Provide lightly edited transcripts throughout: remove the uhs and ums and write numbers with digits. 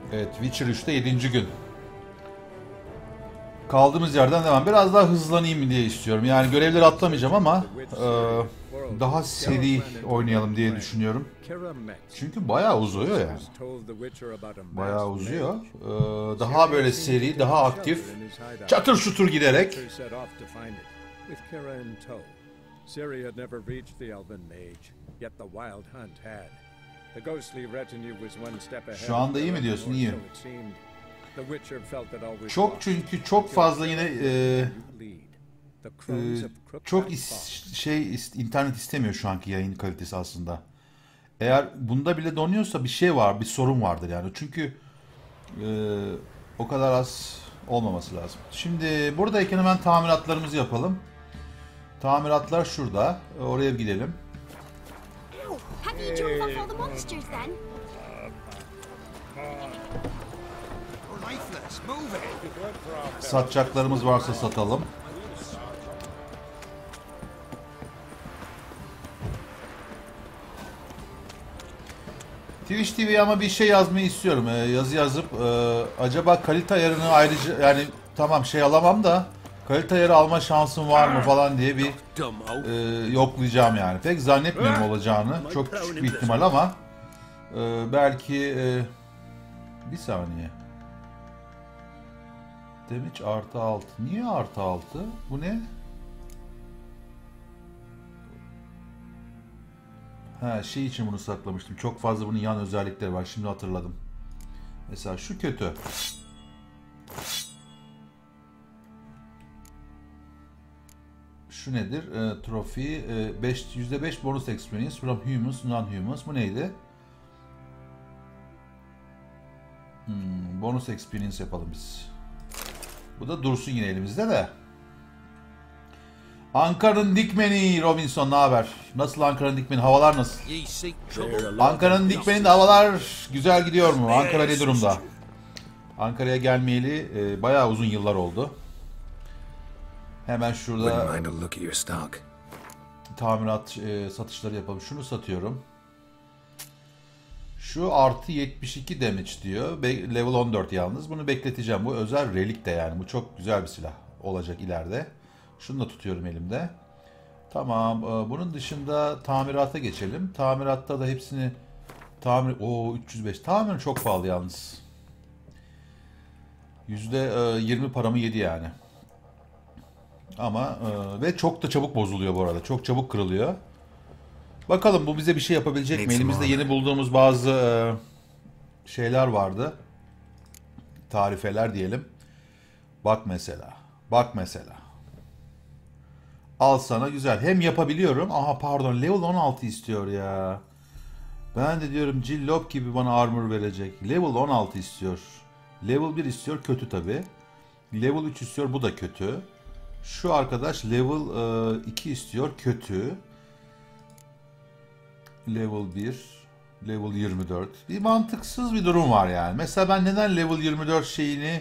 Evet, Witcher 3'te 7. gün. Kaldığımız yerden devam. Biraz daha hızlanayım diye istiyorum. Yani görevleri atlamayacağım ama daha seri oynayalım diye düşünüyorum. Çünkü bayağı uzuyor yani. Bayağı uzuyor. Daha böyle seri, daha aktif. Çatır çutur giderek. Ciri had never reached the elven mage, yet the wild hunt had. The ghostly retinue was one step ahead. Şu anda iyi mi diyorsun? İyi. The Witcher felt that always Çok çünkü çok fazla yine çok internet istemiyor şu anki yayın kalitesi aslında. Eğer bunda bile donuyorsa bir şey var, bir sorun vardır yani. Çünkü o kadar az olmaması lazım. Şimdi buradayken hemen tamiratlarımızı yapalım. Tamiratlar şurada. Oraya gidelim. Satacaklarımız varsa satalım. Twitch TV'ye ama bir şey yazmayı istiyorum. Yazı yazıp acaba kalite ayarını ayrıca yani tamam şey alamam da kalite ayarı alma şansım var mı falan diye bir yoklayacağım yani. Pek zannetmiyorum olacağını. Çok küçük bir ihtimal ama belki bir saniye. Damage artı 6. Niye artı 6? Bu ne? Ha şey için bunu saklamıştım. Çok fazla bunun yan özellikleri var. Şimdi hatırladım. Mesela şu kötü. Şu nedir? Trophy. %5 bonus experience from humans, non-humans. Bu neydi? Bonus experience yapalım biz. Bu da dursun yine elimizde de. Ankara'nın dikmeni Robinson ne haber? Nasıl Ankara'nın dikmeni? Havalar nasıl? Ankara'nın dikmeninde havalar güzel gidiyor mu? Ankara ne durumda? Ankara'ya gelmeyeli bayağı uzun yıllar oldu. Hemen şurada tamirat satışları yapalım. Şunu satıyorum. Şu artı 72 damage diyor. Level 14 yalnız. Bunu bekleteceğim. Bu özel relik de yani. Bu çok güzel bir silah olacak ileride. Şunu da tutuyorum elimde. Tamam. Bunun dışında tamirata geçelim. Tamiratta da hepsini tamir... Oo 305. Tamir çok pahalı yalnız. %20 paramı yedi yani. Ama ve çok da çabuk bozuluyor bu arada. Çok çabuk kırılıyor. Bakalım bu bize bir şey yapabilecek mi? Elimizde yeni bulduğumuz bazı şeyler vardı. Tarifeler diyelim. Bak mesela. Bak mesela. Al sana güzel. Hem yapabiliyorum. Aha pardon level 16 istiyor ya. Ben de diyorum Cillop gibi bana armor verecek. Level 16 istiyor. Level 1 istiyor. Kötü tabi. Level 3 istiyor. Bu da kötü. Şu arkadaş level 2 istiyor. Kötü. Level 1. Level 24. Bir mantıksız bir durum var yani. Mesela ben neden level 24 şeyini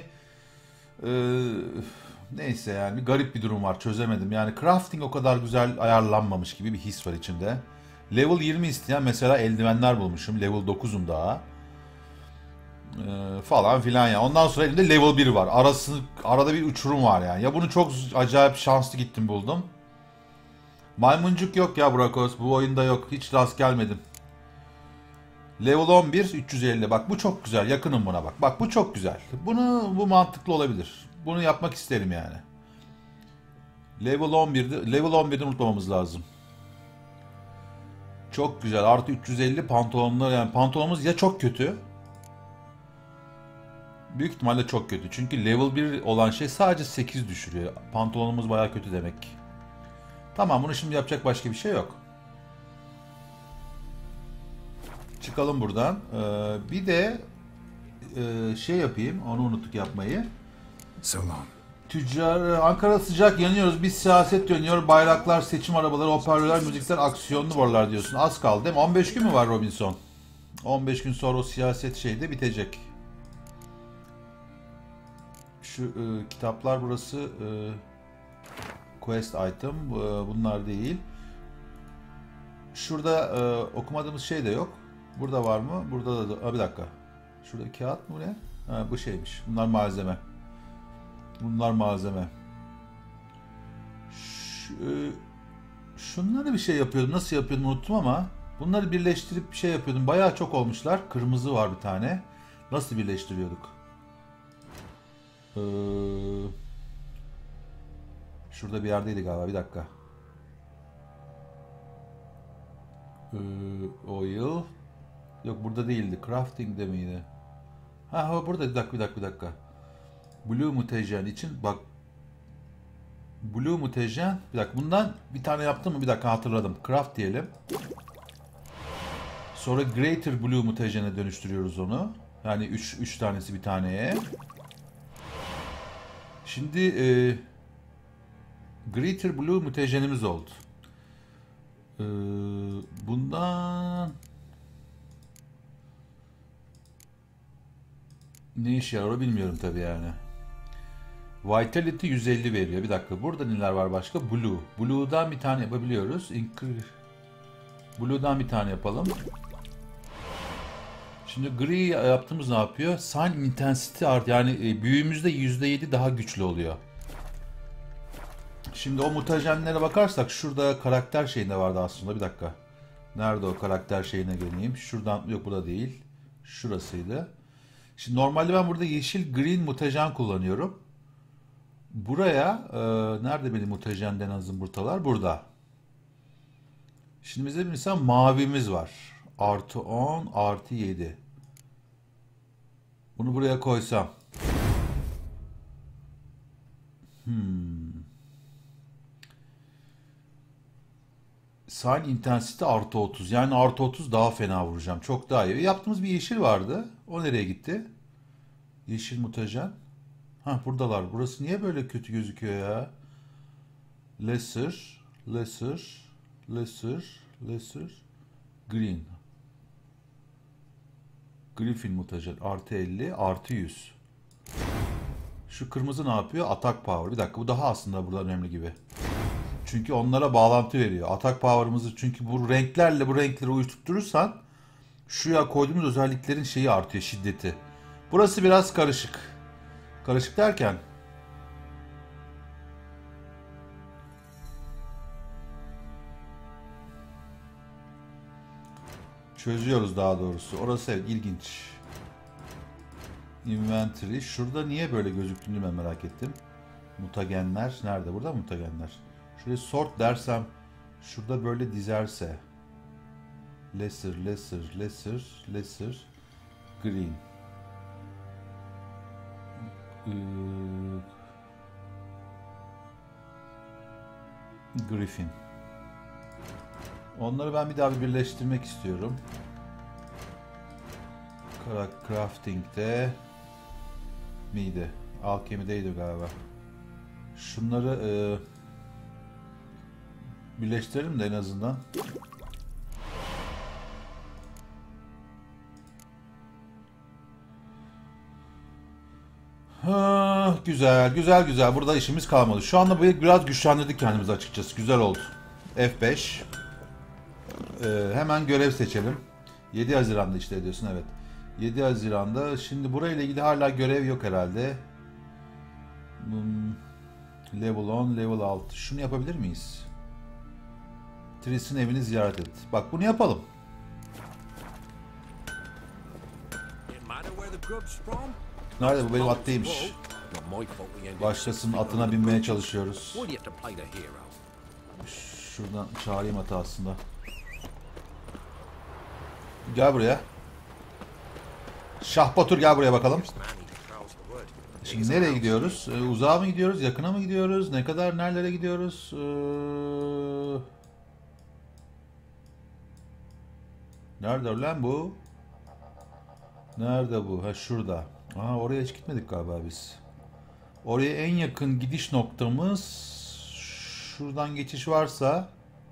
neyse yani bir garip bir durum var. Çözemedim. Yani crafting o kadar güzel ayarlanmamış gibi bir his var içimde. Level 20 isteyen mesela eldivenler bulmuşum. Level 9'um daha. Falan filan ya. Ondan sonra elimde level 1 var. Arada bir uçurum var yani. Ya bunu çok acayip şanslı gittim buldum. Maymuncuk yok ya Brakos. Bu oyunda yok. Hiç rast gelmedim. Level 11 350. Bak bu çok güzel. Yakınım buna bak. Bak bu çok güzel. Bu mantıklı olabilir. Bunu yapmak isterim yani. Level 11'de unutmamamız lazım. Çok güzel. Artı 350 pantolonlar yani pantolonumuz ya çok kötü. Büyük ihtimalle çok kötü. Çünkü level 1 olan şey sadece 8 düşürüyor. Pantolonumuz bayağı kötü demek ki. Tamam bunu şimdi yapacak başka bir şey yok. Çıkalım buradan. Bir de şey yapayım. Onu unuttuk yapmayı. Tüccar, Ankara sıcak yanıyoruz. Bir siyaset dönüyor. Bayraklar, seçim arabaları, hoparlörler, müzikler, aksiyonlu varlar diyorsun. Az kaldı değil mi? 15 gün mü var Robinson? 15 gün sonra o siyaset şeyde bitecek. Şu kitaplar burası quest item. Bunlar değil. Şurada okumadığımız şey de yok. Burada var mı? Burada da... bir dakika. Şurada kağıt mı bu ne? Ha, bu şeymiş. Bunlar malzeme. Bunlar malzeme. Şunları bir şey yapıyordum. Nasıl yapıyordum unuttum ama bunları birleştirip bir şey yapıyordum. Bayağı çok olmuşlar. Kırmızı var bir tane. Nasıl birleştiriyorduk? Şurada bir yerdeydi galiba. Bir dakika. Oil. Yok burada değildi. Crafting'de miydi? Ha burada. Bir dakika. Blue mutagen için bak. Blue mutagen. Bir dakika. Bundan bir tane yaptım mı? Bir dakika hatırladım. Craft diyelim. Sonra Greater Blue mutagen'e dönüştürüyoruz onu. Yani 3 tanesi bir taneye. Şimdi Greater Blue mutagen'imiz oldu. Bundan ne işe yarar bilmiyorum tabii yani. Vitality 150 veriyor. Bir dakika. Burada neler var başka? Blue. Blue'dan bir tane yapabiliyoruz. Blue'dan bir tane yapalım. Şimdi gri yaptığımız ne yapıyor? Sign intensity art, yani büyümüzde %7 daha güçlü oluyor. Şimdi o mutajenlere bakarsak şurada karakter şeyinde vardı aslında. Bir dakika. Nerede o karakter şeyine geleyim? Şuradan yok, bu da değil. Şurasıydı. Şimdi normalde ben burada yeşil green mutajen kullanıyorum. Buraya nerede benim mutajen denen zımbırtalar? Burada. Şimdi bize mesela mavimiz var. Artı 10, artı 7. Bunu buraya koysam. Sign intensity artı 30. Yani artı 30 daha fena vuracağım. Çok daha iyi. Yaptığımız bir yeşil vardı. O nereye gitti? Yeşil mutajen. Ha buradalar. Burası niye böyle kötü gözüküyor ya? Lesser. Green. Griffin mutajen. Artı 50. Artı 100. Şu kırmızı ne yapıyor? Attack power. Bir dakika, bu daha aslında burada önemli gibi. Çünkü onlara bağlantı veriyor. Attack power'ımızı, çünkü bu renklerle bu renkleri uyuşturursan şuraya koyduğumuz özelliklerin şeyi artıyor, şiddeti. Burası biraz karışık. Karışık derken çözüyoruz daha doğrusu. Orası evet ilginç. Inventory. Şurada niye böyle gözüktüğünü ben merak ettim. Mutagenler. Nerede? Burada mı mutagenler? Şöyle sort dersem şurada böyle dizerse. Lesser. Green. Griffin. Onları ben bir daha bir birleştirmek istiyorum. Crafting'de miydi? Alkemideydi galiba. Şunları birleştirelim de en azından. Güzel. Burada işimiz kalmadı. Şu anda biraz güçlendirdik kendimizi açıkçası. Güzel oldu. F5. Hemen görev seçelim. 7 Haziran'da işte ediyorsun, evet. 7 Haziran'da. Şimdi burayla ilgili hala görev yok herhalde. Level 10, level 6. Şunu yapabilir miyiz? Tris'in evini ziyaret et. Bak bunu yapalım. Nerede bu? Benim at değilmiş. Başkasının atına binmeye çalışıyoruz. Şuradan çağırayım atı aslında. Gel buraya. Şahbatur gel buraya bakalım. Şimdi nereye gidiyoruz? Uzağa mı gidiyoruz? Yakına mı gidiyoruz? Ne kadar? Nerelere gidiyoruz? Nerede lan bu? Nerede bu? Ha şurada. Aa, oraya hiç gitmedik galiba biz. Oraya en yakın gidiş noktamız şuradan geçiş varsa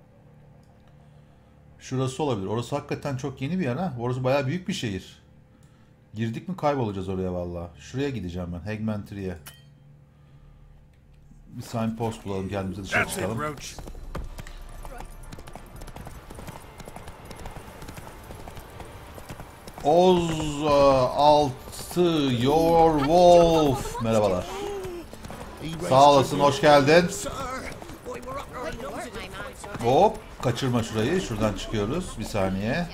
şurası olabilir. Orası hakikaten çok yeni bir yer ha. Orası bayağı büyük bir şehir. Girdik mi kaybolacağız oraya vallahi. Şuraya gideceğim ben. Hagmentry'e. Bir signpost bulalım, kendimize dışarı çıkalım. Oz 6 Your Wolf. Merhabalar. Sağ olasın, hoş geldin. Hop, kaçırma şurayı. Şuradan çıkıyoruz. Bir saniye.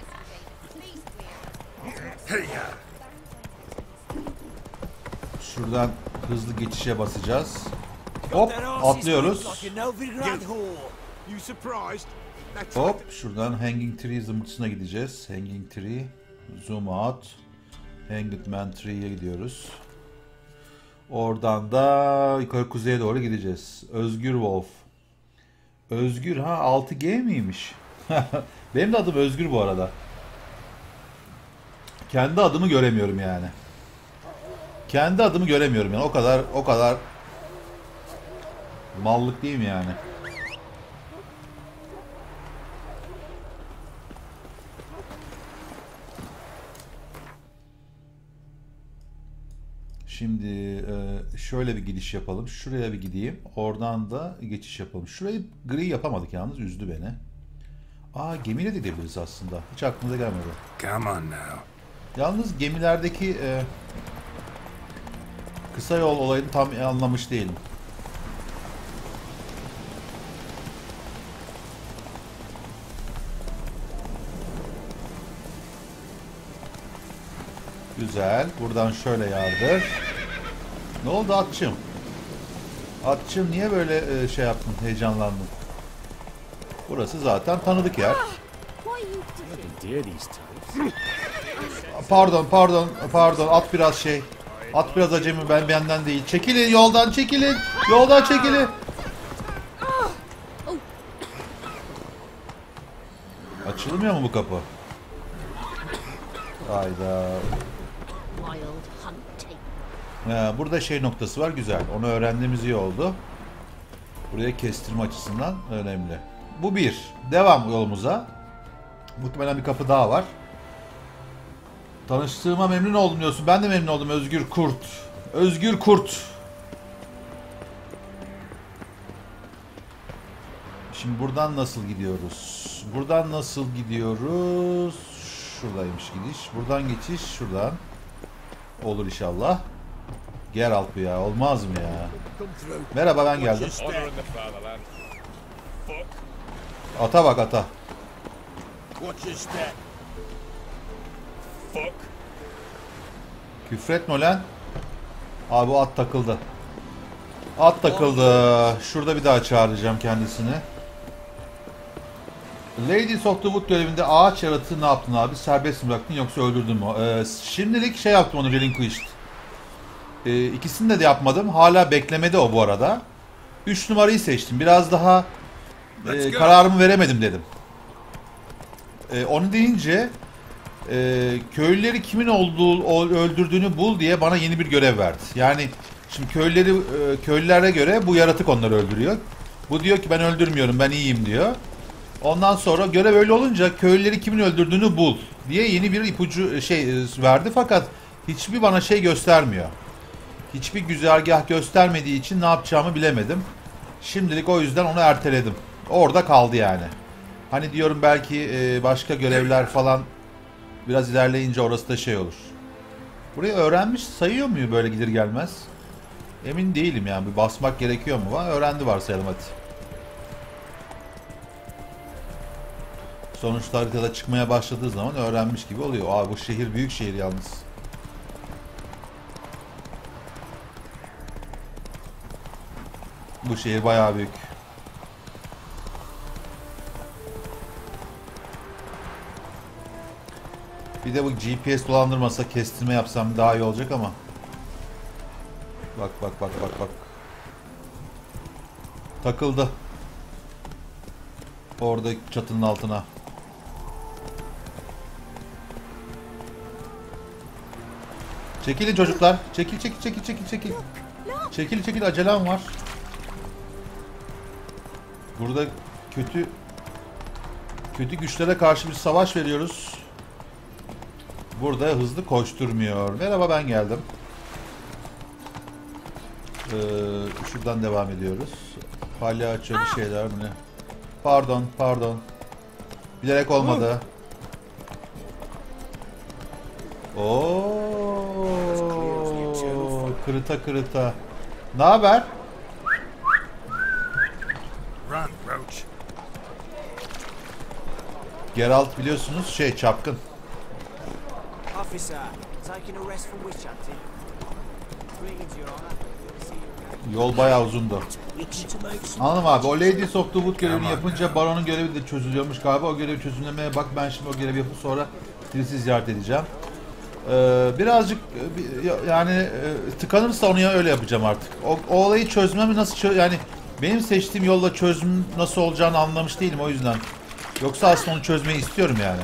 Şuradan hızlı geçişe basacağız. Hop, atlıyoruz. Hop, şuradan Hanging Tree zımbırtısına gideceğiz. Hanging Tree, zoom out. Hanging Man Tree'ye gidiyoruz. Oradan da yukarı kuzeye doğru gideceğiz. Özgür Wolf. Özgür ha, 6G miymiş? Benim de adım Özgür bu arada. Kendi adımı göremiyorum yani. Kendi adımı göremiyorum yani. O kadar mallık değil mi yani? Şimdi şöyle bir gidiş yapalım. Şuraya bir gideyim. Oradan da geçiş yapalım. Şurayı gri yapamadık yalnız. Üzdü beni. Aa, gemiyle de gidebiliriz aslında. Hiç aklımıza gelmedi. Come on now. Yalnız gemilerdeki kısa yol olayını tam anlamış değilim. Güzel. Buradan şöyle yardır. Ne oldu atçım? Atçım niye böyle şey yaptın, heyecanlandın? Burası zaten tanıdık yer. Pardon. At biraz şey. At biraz acemi, benden değil. Çekilin yoldan, çekilin. Yoldan çekilin. Açılmıyor mu bu kapı? Hayda. Burada şey noktası var, güzel. Onu öğrendiğimiz iyi oldu. Buraya kestirme açısından önemli. Bu bir. Devam yolumuza. Muhtemelen bir kapı daha var. Tanıştığıma memnun oldum diyorsun. Ben de memnun oldum Özgür Kurt. Özgür Kurt. Şimdi buradan nasıl gidiyoruz? Buradan nasıl gidiyoruz? Şuradaymış gidiş. Buradan geçiş şuradan. Olur inşallah. Geralt bu ya. Olmaz mı ya? Merhaba, ben geldim. Ata bak, ata. Küfretme lan. Abi o at takıldı. At takıldı. Şurada bir daha çağıracağım kendisini. Ladies of the Wood görevinde ağaç yaratığı ne yaptın abi? Serbest mi bıraktın yoksa öldürdün mü? Şimdilik şey yaptım, onu relinquished. İkisini de yapmadım. Hala beklemede o bu arada. 3 numarayı seçtim. Biraz daha kararımı veremedim dedim. Onu deyince köylüleri kimin öldürdüğünü bul diye bana yeni bir görev verdi. Yani şimdi köylülere göre bu yaratık onları öldürüyor. Bu diyor ki ben öldürmüyorum, ben iyiyim diyor. Ondan sonra görev öyle olunca köylüleri kimin öldürdüğünü bul diye yeni bir ipucu verdi, fakat hiçbir bana şey göstermiyor. Hiçbir güzergah göstermediği için ne yapacağımı bilemedim. Şimdilik o yüzden onu erteledim. Orada kaldı yani. Hani diyorum belki başka görevler falan biraz ilerleyince orası da şey olur. Burayı öğrenmiş sayıyor mu böyle gelir gelmez? Emin değilim yani. Bir basmak gerekiyor mu? Öğrendi varsayalım hadi. Sonuçta haritada çıkmaya başladığı zaman öğrenmiş gibi oluyor. Aa, bu şehir büyük şehir yalnız. Bu şehir bayağı büyük. Bir de bu GPS dolandırmasa kestirme yapsam daha iyi olacak ama. Bak. Takıldı. Orada çatının altına. Çekilin çocuklar. Çekil. Çekil, acelem var. Burada kötü güçlere karşı bir savaş veriyoruz. Burada hızlı koşturmuyor. Merhaba, ben geldim. Şuradan devam ediyoruz. Palyaço bir şeyler mi ne? Pardon. Bilerek olmadı. Oo, kırıta kırıta. Ne haber? Run, Roach. Geralt biliyorsunuz çapkın. Officer, taking a rest from witch hunting. Greetings, Your Honor. See you again. Yol bayağı uzundu. Itching to make some. Anladım abi. O Ladies of the Wood görevini yapınca Baron'un görevi de çözülüyormuş galiba. O görevi çözümlemeye bak. Ben şimdi o görevi yapıp sonra birisi ziyaret edeceğim. Birazcık yani tıkanırsa onu öyle yapacağım artık. O olayı çözmemi nasıl yani benim seçtiğim yolla çözüm nasıl olacağını anlamış değilim o yüzden. Yoksa aslında onu çözmeyi istiyorum yani.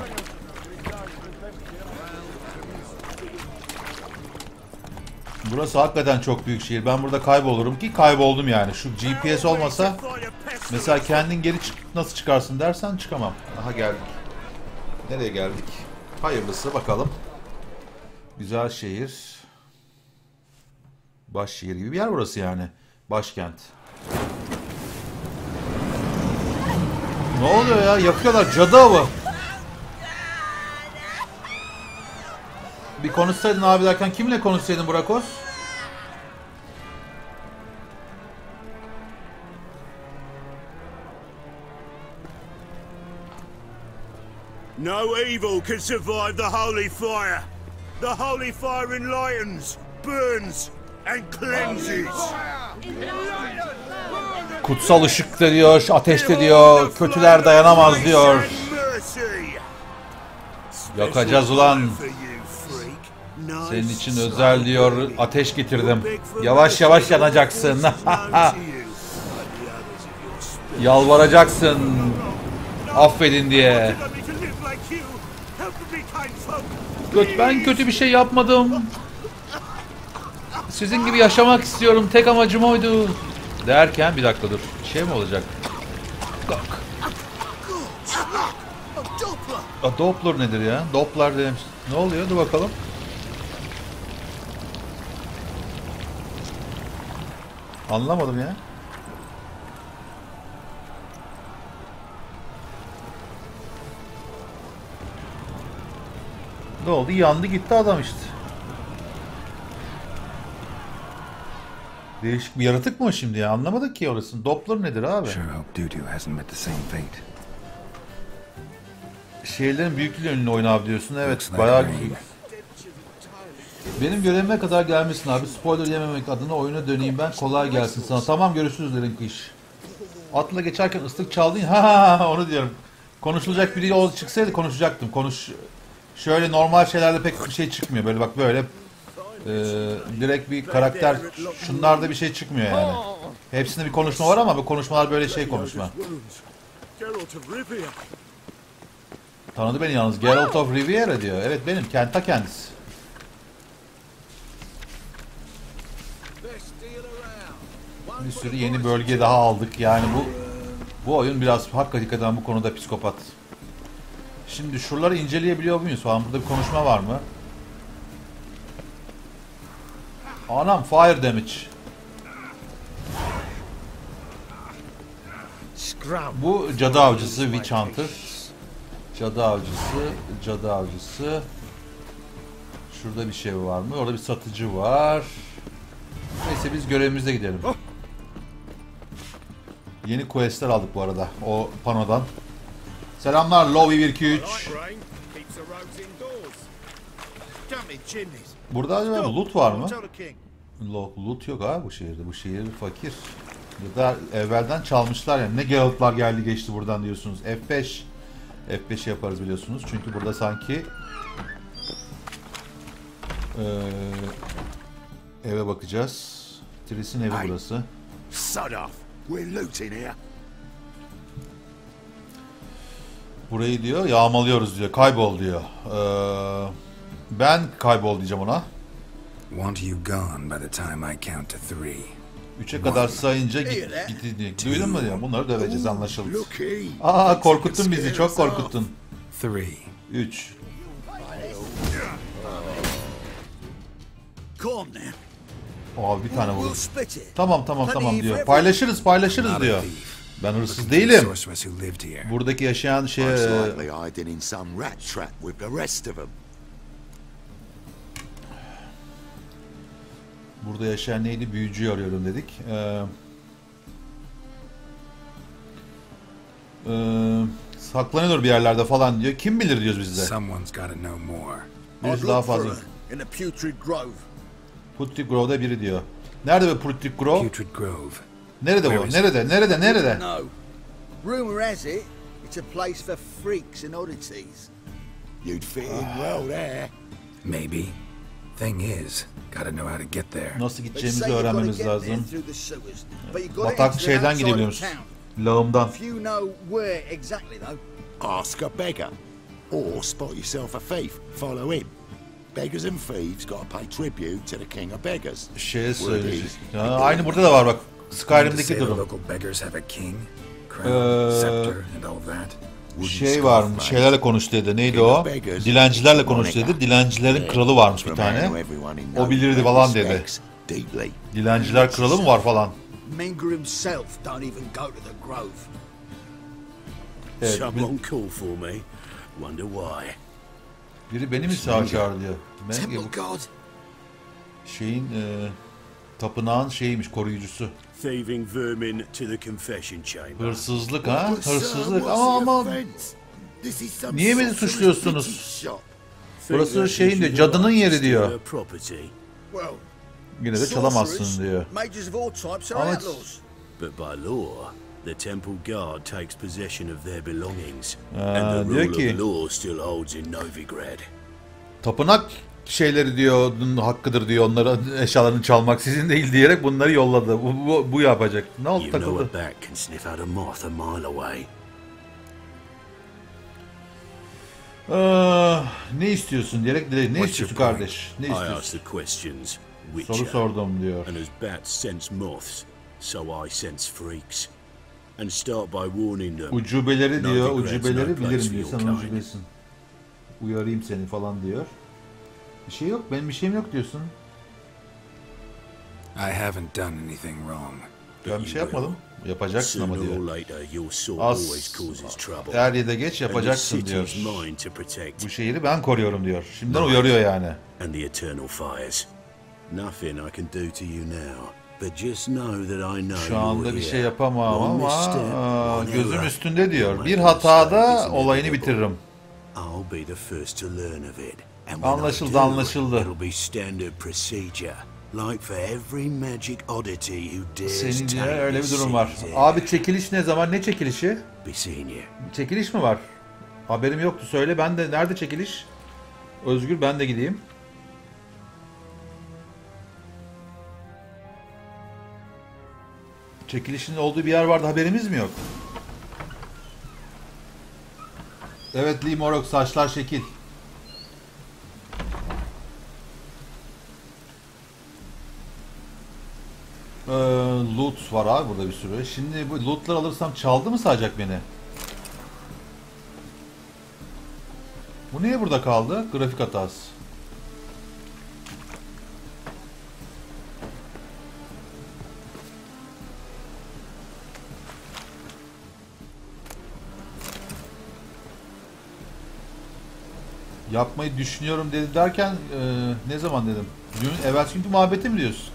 Burası hakikaten çok büyük şehir. Ben burada kaybolurum ki kayboldum yani. Şu GPS olmasa mesela kendin geri nasıl çıkarsın dersen çıkamam. Aha geldik. Nereye geldik? Hayırlısı bakalım. Güzel şehir. Başşehir gibi bir yer burası yani. Başkent. Ne oluyor ya? Yakıyorlar. Cadı avı. Bir konuşsaydın abi derken kimle konuşsaydın Brakos? No evil can survive the holy fire. The holy fire enlightens, burns, and cleanses. Kutsal ışık da diyor, ateş de diyor, kötüler dayanamaz diyor. Yakacağız ulan. Senin için özel diyor, ateş getirdim. Yavaş yavaş yanacaksın. Yalvaracaksın. Affedin diye. Ben kötü bir şey yapmadım. Sizin gibi yaşamak istiyorum. Tek amacım oydu. Derken bir dakika dur. Şey mi olacak? Doppler nedir ya? Doppler demiş. Ne oluyor? Dur bakalım. Anlamadım ya. Ne oldu? Yandı gitti adam işte. Değişik bir yaratık mı şimdi ya? Anlamadık ki orasını. Doppler nedir abi? Sure hope Dudu hasn't met the same fate. Şehirlerin büyüklüğü önüne oyna abi diyorsun. Evet, bayağı güzel. Benim görevime kadar gelmesin abi. Spoiler yememek adına oyuna döneyim ben. Kolay gelsin sana. Tamam, görüşürüz Relinquish. Atla geçerken ıslık çaldın ya. Ha onu diyorum. Konuşulacak biri çıksaydı konuşacaktım. Şöyle normal şeylerde pek bir şey çıkmıyor. Böyle bak böyle direkt bir karakter. Şunlarda bir şey çıkmıyor yani. Hepsinde bir konuşma var ama bu konuşmalar böyle şey konuşma. Tanıdı beni yalnız. Geralt of Riviera diyor. Evet benim. Ta kendisi. Bir sürü yeni bölge daha aldık. Yani bu oyun biraz hakikaten bu konuda psikopat. Şimdi şuraları inceleyebiliyor muyuz falan? Burada bir konuşma var mı? Anam fire damage. Bu cadı avcısı, Witch Hunter. Cadı avcısı. Şurada bir şey var mı? Orada bir satıcı var. Neyse biz görevimize gidelim. Yeni questler aldık bu arada. O panodan. Selamlar Lowy 123. Burada acaba loot var mı? Loot yok abi bu şehirde. Bu şehir fakir. Ya da evvelden çalmışlar yani. Ne Geralt'lar geldi geçti buradan diyorsunuz. F5 yaparız biliyorsunuz. Çünkü burada sanki eve bakacağız. Tris'in evi burası. Burayı diyor yağmalıyoruz diyor. Kaybol diyor. Ben kaybol diyeceğim ona. Want you gone by the time I count to 3. 3'e kadar sayınca git diye. Duydun mu diyor. Bunları döveceğiz anlaşıldı. Aa korkuttun bizi. Çok korkuttun. 3. Abi bir tane vurdu. Tamam diyor. Paylaşırız diyor. Ben hırsız değilim. Buradaki yaşayan Burada yaşayan neydi? Büyücüyü arıyorum dedik. Saklanıyor bir yerlerde falan diyor. Kim bilir diyoruz biz de. Someone's got to know more. Birisi daha fazla. in the Putrid Grove. Putrid Grove'da biri diyor. Nerede be Putrid Grove? Putrid Grove. Nerede bu? Nerede? No. Rumour has it, it's a place for freaks and oddities. You'd fit in well there. Maybe. Thing is, got to know how to get there. Nasıl They gideceğimizi say you've got to öğrenmemiz get there lazım. through the sewers, but you've got to Batak enter şeyden outside of gidebiliyoruz. town. Lağımdan. Few know where exactly though. Ask a beggar. Or spot yourself a thief. Follow him. Beggars and thieves got to pay tribute to the king of beggars. Şeye Word söyleyecek. is, Ya, aynı burada da var bak. To say Skyrim'deki the durum. local beggars have a king, crown, scepter, and all that. Şey var mı? Şeylerle konuş dedi. Neydi o? Dilencilerle konuş dedi. Dilencilerin kralı varmış bir tane. O bilirdi falan dedi. Dilenciler kralı mı var falan. Menger himself don't even go to the Grove. Evet, Someone call for me. Wonder why. biri beni mi sağa çağır diyor. Temple God. Şeyin tapınağın şeyiymiş, koruyucusu. Thieving vermin to the confession chamber. Hırsızlık ha? But sir, Hırsızlık. what's the Ama offence? This is some niye beni sorcerer's suçluyorsunuz? pity shop. Burası Think that şeyin gives diyor, you the cadının right to yeri steal diyor. her property. Well, Yine de çalamazsın diyor. Mages of all types are Ama- outlaws. But by law, the temple guard takes possession of their belongings. Aa, And the diyor rule ki- of law still holds in Novigrad. Tapınak şeyleri diyor, hakkıdır diyor, onlara eşyalarını çalmak sizin değil diyerek bunları yolladı. Bu yapacak. Ne oldu You know a takıldı? bat can sniff out a moth a mile away. Ne istiyorsun diyerek ne What's istiyorsun your kardeş? Ne point? I istiyorsun? ask the questions. Soru Witcher. sordum diyor. And as bats sense moths, so I sense freaks. And start by warning them. Ucubeleri diyor, Novigrad's ucubeleri no place bilirim for diyor. your Sen kind. ucubesin. Uyarayım seni falan diyor. Bir şey yok, benim bir şeyim yok diyorsun. I haven't done anything wrong. Ben bir şey yapmadım. Yapacaksın ama Sooner or diyor. later, your sword Az always causes trouble. er ya da geç And the yapacaksın diyor. city's mine to protect. Bu şehri ben koruyorum diyor. Şimdiden uyarıyor yani. And the eternal fires. Nothing I can do to you now. But just know that I know Şu anda you're bir here. şey yapamam One ama misstep, one gözüm error. üstünde diyor. You'll Bir make a hatada mistake, it's olayını inevitable. bitiririm. I'll be the first to learn of it. And when I Anlaşıldı, do, anlaşıldı. It'll be standard procedure. Like for every magic oddity who dares Senin diye take öyle bir the durum var. city's Abi air. çekiliş ne zaman? Ne çekilişi? Be seeing you. Çekiliş mi var? Haberim yoktu. Söyle ben de. Nerede çekiliş? Özgür ben de gideyim. Çekilişin olduğu bir yer vardı. Haberimiz mi yok? Evet Lee Morok saçlar şekil. Loot var abi burada bir sürü. Şimdi bu lootları alırsam çaldı mı sayacak beni? Bu niye burada kaldı? Grafik hatası. Yapmayı düşünüyorum dedi derken ne zaman dedim? Dün evvelsi günkü muhabbeti mi diyorsun?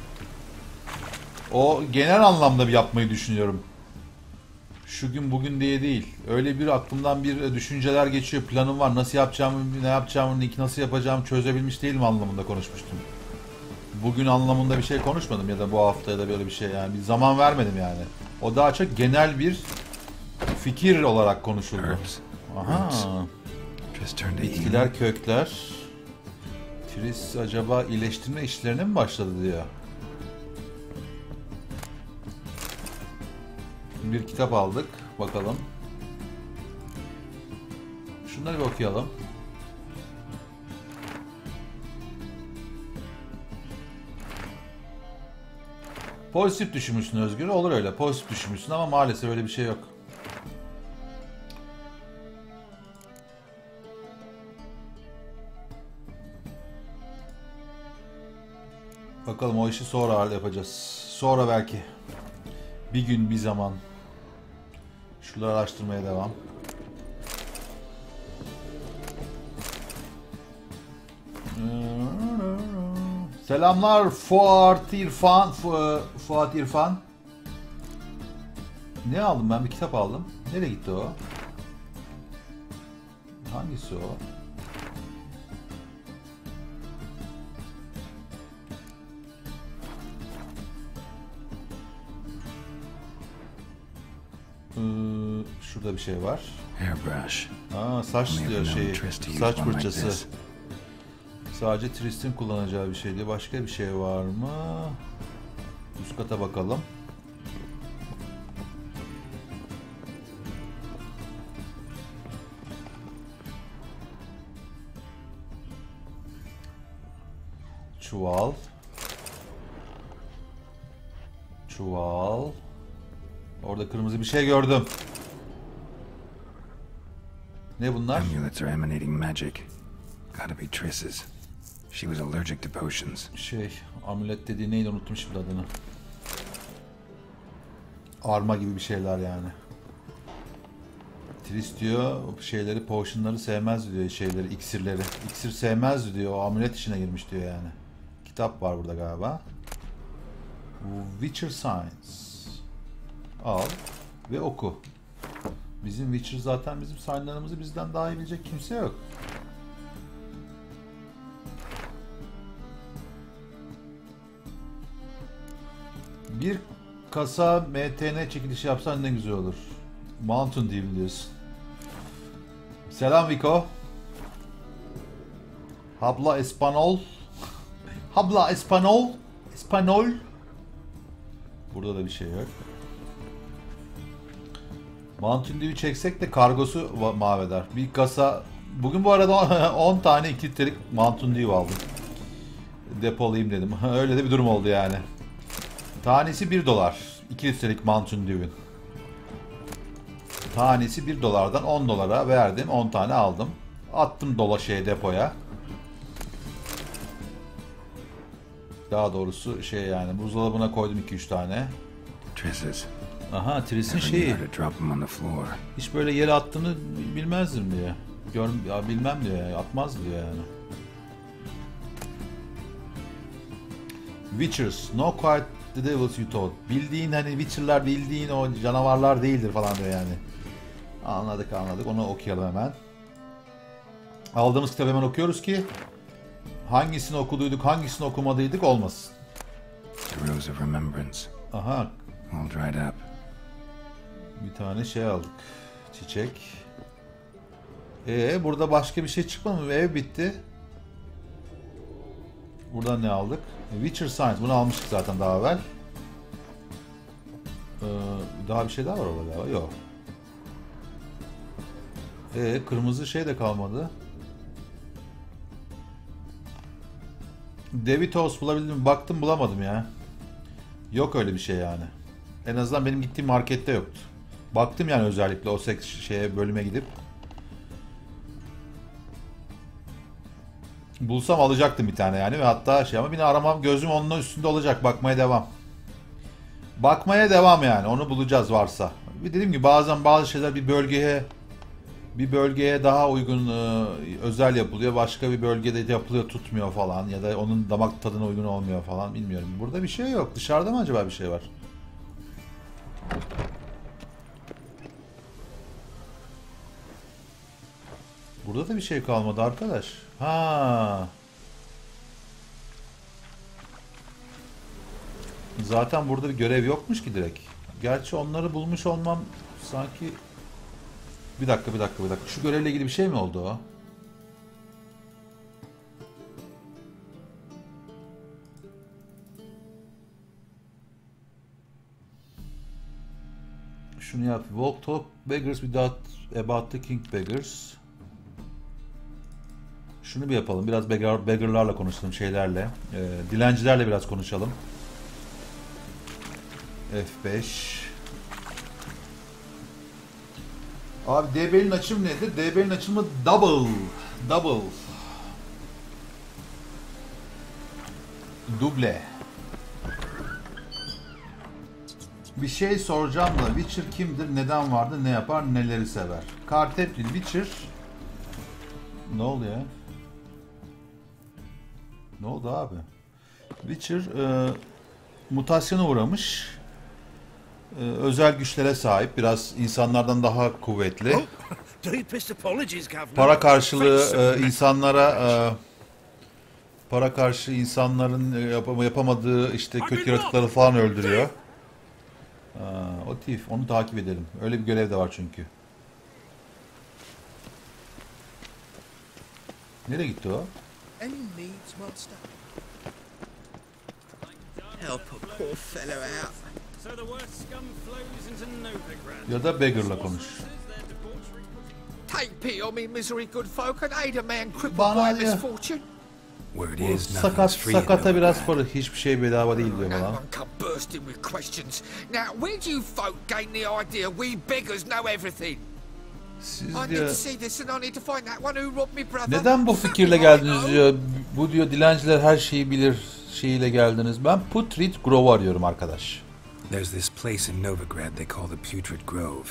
O genel anlamda bir yapmayı düşünüyorum. Şu gün bugün diye değil. Öyle bir aklımdan bir düşünceler geçiyor. Planım var. Nasıl yapacağımı, ne yapacağımı, nasıl yapacağımı çözebilmiş değilim anlamında konuşmuştum. Bugün anlamında bir şey konuşmadım ya da bu hafta ya da böyle bir şey yani. Bir zaman vermedim yani. O daha çok genel bir fikir olarak konuşuldu. Herbs, Aha. roots. Just turned to Bitkiler, kökler. Tris acaba iyileştirme işlerine mi başladı diyor. Bir kitap aldık. Bakalım. Şunları bir okuyalım. Pozitif düşünmüşsün Özgür. Olur öyle. Pozitif düşünmüşsün ama maalesef öyle bir şey yok. Bakalım o işi sonra yapacağız. Sonra belki. Bir gün, bir zaman. Şunları araştırmaya devam. Selamlar Fuat İrfan. Fuat İrfan. Ne aldım ben? Bir kitap aldım. Nereye gitti o? Hangisi o? Şurada bir şey var. Airbrush. Saç Only diyor ever known şey. Triss to use Saç one like fırçası. this. Sadece Triss'in kullanacağı bir şey diyor. Başka bir şey var mı? Üst kata bakalım. Çuval. Çuval. Orada kırmızı bir şey gördüm. Ne bunlar? Amulets are emanating magic. Gotta be Triss's. She was allergic to potions. Amulet dediği neydi, unuttum şimdi adını. Arma gibi bir şeyler yani. Triss diyor şeyleri, potionları sevmez diyor, şeyleri, iksirleri. İksir sevmez diyor, o amulet işine girmiş diyor yani. Kitap var burada galiba. Witcher Science. Al ve oku. Bizim Witcher zaten bizim signlarımızı bizden daha iyi bilecek kimse yok. Bir kasa MTN çekilişi yapsan ne güzel olur. Mountain Dew diyorsun. Selam Vico. Habla Espanol. Habla Espanol. Espanol. Burada da bir şey yok. Mountain Dew'i çeksek de kargosu mahveder. Bir kasa... Bugün bu arada 10 tane 2 litrelik Mountain Dew aldım. Depolayayım dedim. Öyle de bir durum oldu yani. Tanesi $1. 2 litrelik Mountain Dew'in. Tanesi $1'dan 10 dolara verdim. 10 tane aldım. Attım depoya. Daha doğrusu yani buzdolabına koydum 2-3 tane. Triss's. Aha, Triss'in Never knew şeyi. how to drop them on the floor. Hiç böyle yere attığını bilmezdim diyor. Bilmem diyor yani. Atmaz diyor yani. Witchers, no quite the devils you thought. Bildiğin hani Witcher'lar bildiğin o canavarlar değildir falan diyor yani. Anladık. Onu okuyalım hemen. Aldığımız kitabı hemen okuyoruz ki hangisini okuduyduk, hangisini okumadıydık olmasın. The Rose of Remembrance. Aha. All dried up. Bir tane şey aldık. Çiçek. Burada başka bir şey çıkmadı mı? Ev bitti. Buradan ne aldık? Witcher Science. Bunu almıştık zaten daha evvel. Daha bir şey daha var orada galiba. Yok. Kırmızı şey de kalmadı. Devitos bulabildim mi? Baktım bulamadım ya. Yok öyle bir şey yani. En azından benim gittiğim markette yoktu. Baktım yani özellikle o bölüme gidip. Bulsam alacaktım bir tane yani ve hatta ama yine aramam, gözüm onun üstünde olacak, bakmaya devam. Bakmaya devam yani, onu bulacağız varsa. Dediğim gibi bazen bazı şeyler bir bölgeye daha uygun özel yapılıyor, başka bir bölgede yapılıyor, tutmuyor falan ya da onun damak tadına uygun olmuyor falan, bilmiyorum. Burada bir şey yok. Dışarıda mı acaba bir şey var? Burada da bir şey kalmadı arkadaş. Zaten burada bir görev yokmuş ki direkt. Gerçi onları bulmuş olmam sanki... Bir dakika. Şu görevle ilgili bir şey mi oldu o? Şunu yap. Walk talk beggars about the king beggars. Şunu bir yapalım. Biraz beggarlarla konuşalım, şeylerle. Dilencilerle biraz konuşalım. F5. Abi DB'nin açımı nedir? DB'nin açımı double. Duble. Bir şey soracağım da Witcher kimdir? Neden vardır? Ne yapar? Neleri sever? Karteplil Witcher. Ne oldu ya? Ne oldu abi? Witcher mutasyona uğramış. Özel güçlere sahip. Biraz insanlardan daha kuvvetli. Deepest apologies, Governor. Para karşılığı para karşı insanların yapamadığı işte kötü yaratıkları falan öldürüyor. O Thief. Onu takip edelim. Öyle bir görev de var çünkü. Nereye gitti o? Any needs, master? Help a poor fellow out. So the worst scum flows into Novigrad. Ya da Beggar'la konuş. Take pity on me, misery, good folk, and aid a man crippled Bana by diyor. misfortune. Word Bu is nothing's free in sakata biraz Novigrad. para. Hiçbir şey bedava değil diyor No bana. one come bursting with questions. Now, where do you folk gain the idea we beggars know everything? Siz I need diyor, to see this and I need to find that one who robbed me brother. neden bu fikirle geldiniz diyor. Bu diyor dilenciler her şeyi bilir şeyiyle geldiniz. Ben Putrid Grove'u arıyorum arkadaş. There's this place in Novigrad they call the Putrid Grove.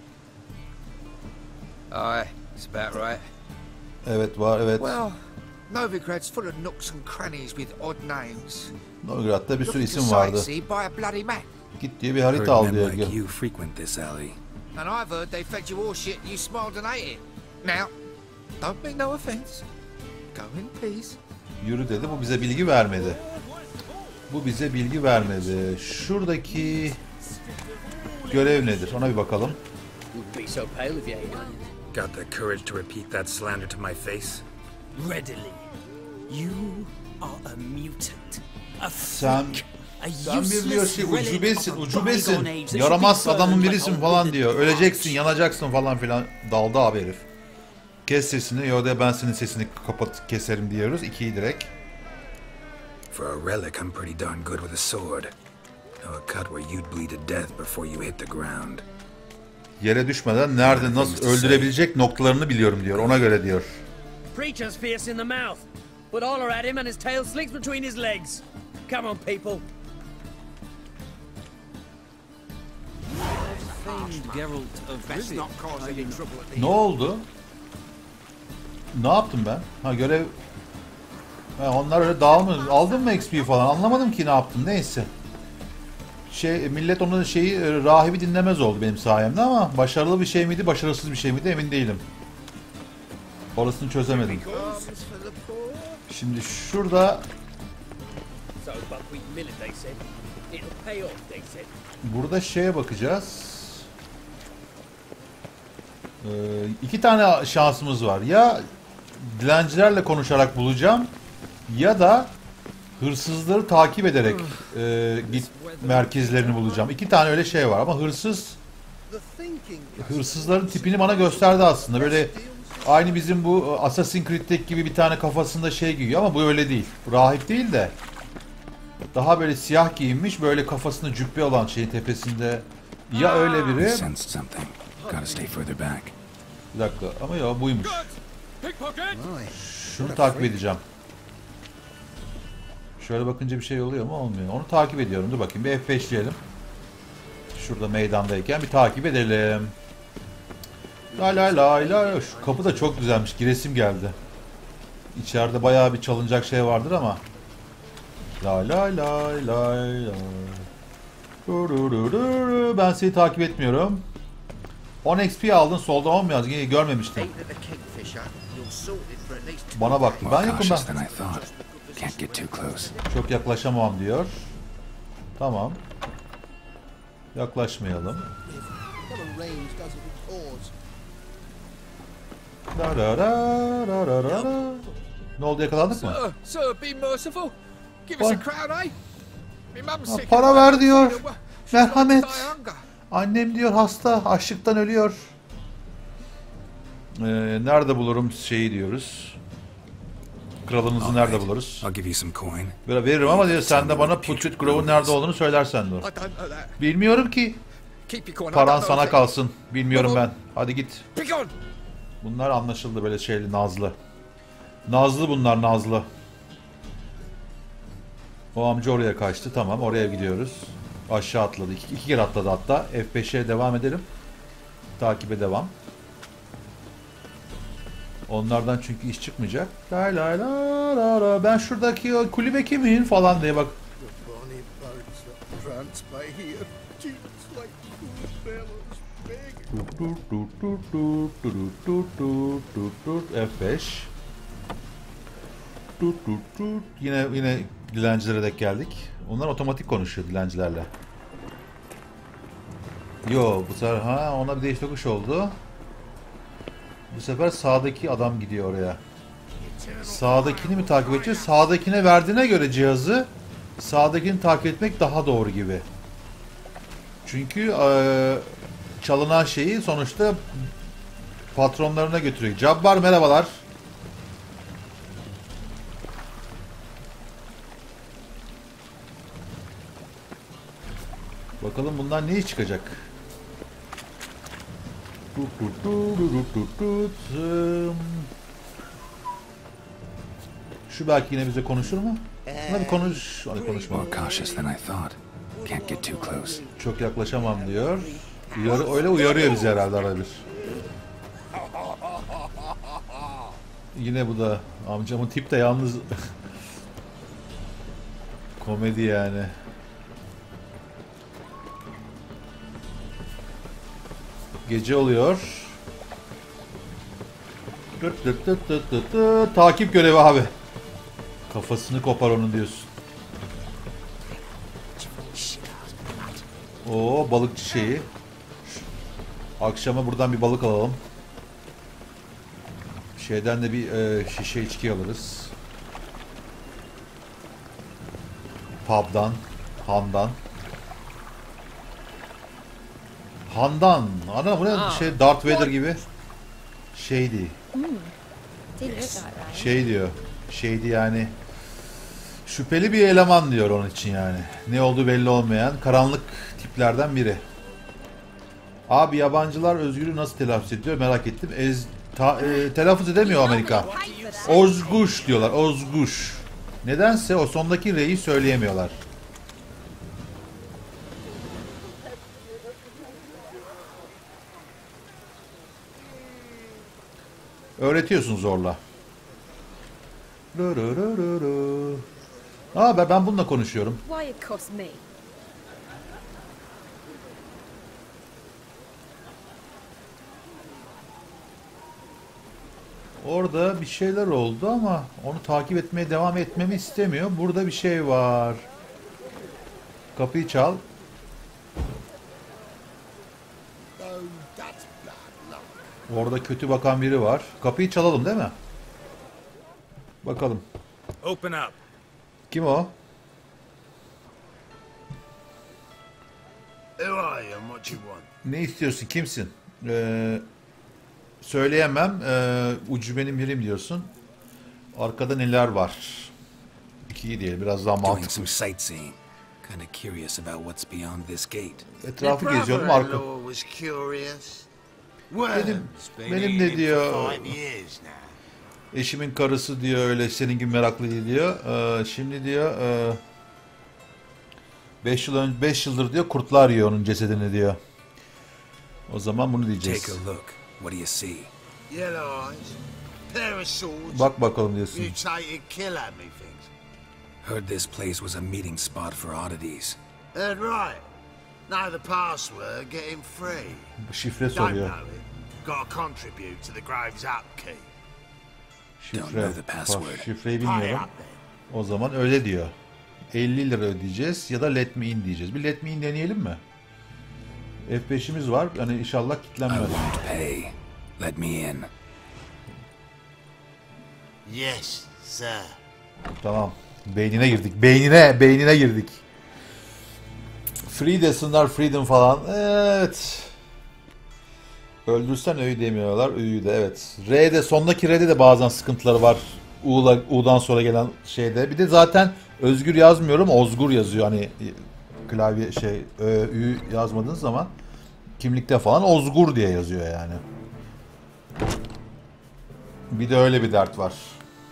Aye, it's about right. Evet var evet. Well, Novigrad's full of nooks and crannies with odd names. Novigrad'da bir sürü Looking to isim vardı. sightsee, buy a bloody map. Git diye bir Heard harita al men diyor. like you frequent this alley. And I've heard they fed you all shit and you smiled and ate it. Now, don't mean no offence. Go in peace. Yürü dedi. Bu bize bilgi vermedi. Bu bize bilgi vermedi. Şuradaki görev nedir? Ona bir bakalım. Wouldn't be so pale if you ain't on it. Got the courage to repeat that slander to my face? Readily. You are a mutant. A Sen freak. A sen bir diyor useless şey relic ucubesin, of a ucubesin. bygone age that Yaramaz should be adamın burned birisin like a falan withered diyor. branch. Öleceksin, yanacaksın falan filan. Daldı abi herif. Kes sesini. Yoda ben senin sesini kapat keserim diyoruz. 2'yi direkt. For a relic, I'm pretty darn good with a sword. Know a cut where you'd bleed to death before you hit the ground. Yere düşmeden nerede nasıl öldürebilecek noktalarını biliyorum diyor. Ona göre diyor. Preacher's fierce in the mouth, but holler at him and his tail slicks between his legs. Come on, people. Geralt of That's Rivia. not causing any trouble at the Ne oldu? Ne yaptım ben? Ha görev... Ha, onlar öyle dağılmıyor. Aldın mı XP falan? Anlamadım ki ne yaptın. Neyse. Millet onun rahibi dinlemez oldu benim sayemde ama başarılı bir şey miydi, başarısız bir şey miydi emin değilim. Orasını çözemedim. Arms for the poor. Şimdi şurada So buckwheat millet, they said. It'll pay off, they said. burada şeye bakacağız. 2 tane şansımız var. Ya dilencilerle konuşarak bulacağım ya da hırsızları takip ederek git merkezlerini bulacağım. 2 tane öyle şey var ama The thinking hırsızların tipini bana gösterdi aslında. Böyle aynı bizim bu Assassin's Creed'deki gibi bir tane kafasında şey giyiyor ama bu öyle değil. Rahip değil de daha böyle siyah giyinmiş, böyle kafasında cübbe olan şeyin tepesinde ya öyle biri. Sensed something. Gotta stay further back. Bir dakika ama ya buymuş. Pickpocket! Şunu takip edeceğim. Şöyle bakınca bir şey oluyor mu? Olmuyor. Onu takip ediyorum. Dur bakayım bir F5'leyelim. Şurada meydandayken bir takip edelim. La la la la. Şu kapı da çok güzelmiş. Giresim geldi. İçeride bayağı bir çalınacak şey vardır ama. La la la la la. Ben seni takip etmiyorum. 10 XP aldın. Solda 10 mu yaz? Görmemiştim. eat the kingfisher. You're sorted for at least Bana baktı. More Ben yokum cautious ben. than I thought. Can't get too close. Çok yaklaşamam diyor. Tamam. Yaklaşmayalım. what a range does it with oars. Da da da da da da da. Ne oldu, yakalandık mı? Sir, be merciful. Give us a crown, eh? My mum's Ha, sick. para and ver I diyor. feed her. She's like to Merhamet. die of hunger. Annem diyor hasta, açlıktan ölüyor. Nerede bulurum şeyi diyoruz. Kralınızı nerede buluruz? I'll give you some coin. Böyle veririm ama diyor sen de bana Putrid Grove'un nerede olduğunu söylersen diyor. I don't know that. Bilmiyorum ki. Keep your coin. I Paran don't know sana a thing. kalsın. Bilmiyorum ben. Hadi git. Be gone. Bunlar anlaşıldı böyle şeyli, nazlı. Nazlı bunlar, nazlı. O amca oraya kaçtı. Tamam, oraya gidiyoruz. Aşağı atladı. İki kere atladı hatta. F5'e devam edelim. Takibe devam. Onlardan çünkü iş çıkmayacak. La la la Ben şuradaki o kulübe kimin falan diye bak. Bonny birds that prance by here, cheeks like cool bellows, begging. F5. Yine dilencilere denk geldik. Onlar otomatik konuşuyor dilencilerle. Yo bu sefer ona bir değiş tokuş oldu. Bu sefer sağdaki adam gidiyor oraya. Sağdakini mi takip edeceğiz? Sağdakine verdiğine göre cihazı sağdakini takip etmek daha doğru gibi. Çünkü çalınan şeyi sonuçta patronlarına götürüyor. Cabbar merhabalar. Bakalım bundan ne iş çıkacak? Şu belki yine bize konuşur mu? Buna bir konuş. Hadi konuşma. More cautious than I thought. Can't get too close. Çok yaklaşamam diyor. Öyle uyarıyor bizi herhalde arada bir. Yine bu da amcamın tip de yalnız komedi yani. Gece oluyor. Takip görevi abi. Kafasını kopar onun diyorsun. Oo balıkçı şeyi. Akşama buradan bir balık alalım. Şeyden de bir şişe içki alırız. Pub'dan, Han'dan. Han'dan. Ana bu ne şey Darth Vader gibi. Şeydi. Şey diyor. Şeydi yani. Şüpheli bir eleman diyor onun için yani. Ne olduğu belli olmayan karanlık tiplerden biri. Abi yabancılar özgürlüğü nasıl telaffuz ediyor merak ettim. Telaffuz edemiyor Amerika. Ozguş diyorlar. Ozguş. Nedense o sondaki R'yi söyleyemiyorlar. Öğretiyorsun zorla. Ben bununla konuşuyorum. Why it cost me? Orada bir şeyler oldu ama onu takip etmeye devam etmemi istemiyor. Burada bir şey var. Kapıyı çal. Orada kötü bakan biri var. Kapıyı çalalım değil mi? Bakalım. Open up. Kim o? Who are you and what you want? Ne istiyorsun? Kimsin? Söyleyemem. Ucubenin birim diyorsun. Arkada neler var? İyi değil. Biraz daha Doing mantıklı. some sightseeing. Kinda curious about what's beyond this gate. Etrafı geziyorum. Arka. brother-in-law was curious. Benim de diyor. 5 years now. Eşimin karısı diyor öyle senin gibi meraklıydı diyor. Şimdi diyor 5 yıldır diyor kurtlar yiyor onun cesedini diyor. O zaman bunu diyeceğiz. Take a look. What do you see? Yellow eyes, pair of swords, Bak bakalım diyorsun. mutated killer me things. Heard this place was a meeting spot for oddities. Heard right. Know the password, get him free. Şifre Don't soruyor. know it. Gotta contribute to the Graves upkeep. Don't Şifre. know the password. Şifreyi Pay bilmiyorum. up then. O zaman öyle diyor. 50 lira ödeyeceğiz ya da let me in diyeceğiz. Bir let me in deneyelim mi? F5'imiz var. Hani inşallah I kilitlenmez. won't pay. Let me in. Yes, sir. Tamam. Beynine girdik. Beynine girdik. Free desinler, freedom falan. Evet. Öldürsen öğü demiyorlar. Öğü de evet. R'de, sondaki R'de de bazen sıkıntıları var. U'dan sonra gelen şeyde. Bir de zaten özgür yazmıyorum. Ozgur yazıyor. Hani klavye Ü yazmadığınız zaman kimlikte falan Ozgur diye yazıyor yani. Bir de öyle bir dert var.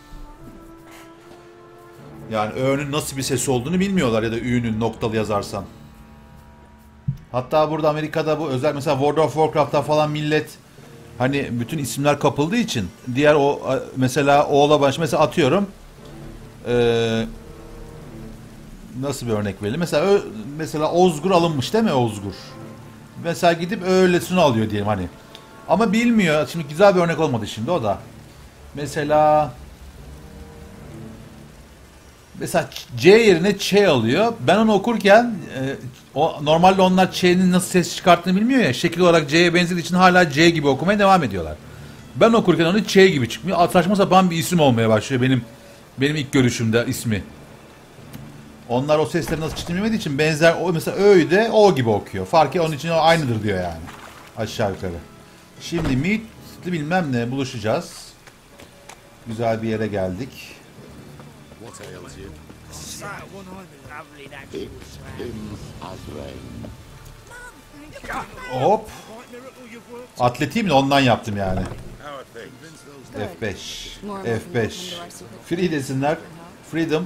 Yani Ö'nün nasıl bir sesi olduğunu bilmiyorlar ya da Ü'nün noktalı yazarsan. Hatta burada Amerika'da bu özel mesela World of Warcraft'ta falan millet hani bütün isimler kapıldığı için diğer o mesela oğla baş mesela atıyorum Nasıl bir örnek verelim? Mesela Ozgur alınmış değil mi, Ozgur? Mesela gidip öylesini alıyor diyelim hani. Ama bilmiyor. Şimdi güzel bir örnek olmadı şimdi o da. Mesela C yerine Ç alıyor. Ben onu okurken normalde onlar Ç'nin nasıl ses çıkarttığını bilmiyor ya. Şekil olarak C'ye benzediği için hala C gibi okumaya devam ediyorlar. Ben okurken onu Ç gibi çıkmıyor. Saçma sapan bir isim olmaya başlıyor benim ilk görüşümde ismi. Onlar o sesleri nasıl çıktığını bilmediği için benzer, o mesela Ö'yü de O gibi okuyor. Farkı onun için o aynıdır diyor yani. Aşağı yukarı. Şimdi Meet'li bilmem ne buluşacağız. Güzel bir yere geldik. Hop. Atletiğim de ondan yaptım yani. F5. F5. Free desinler. Freedom.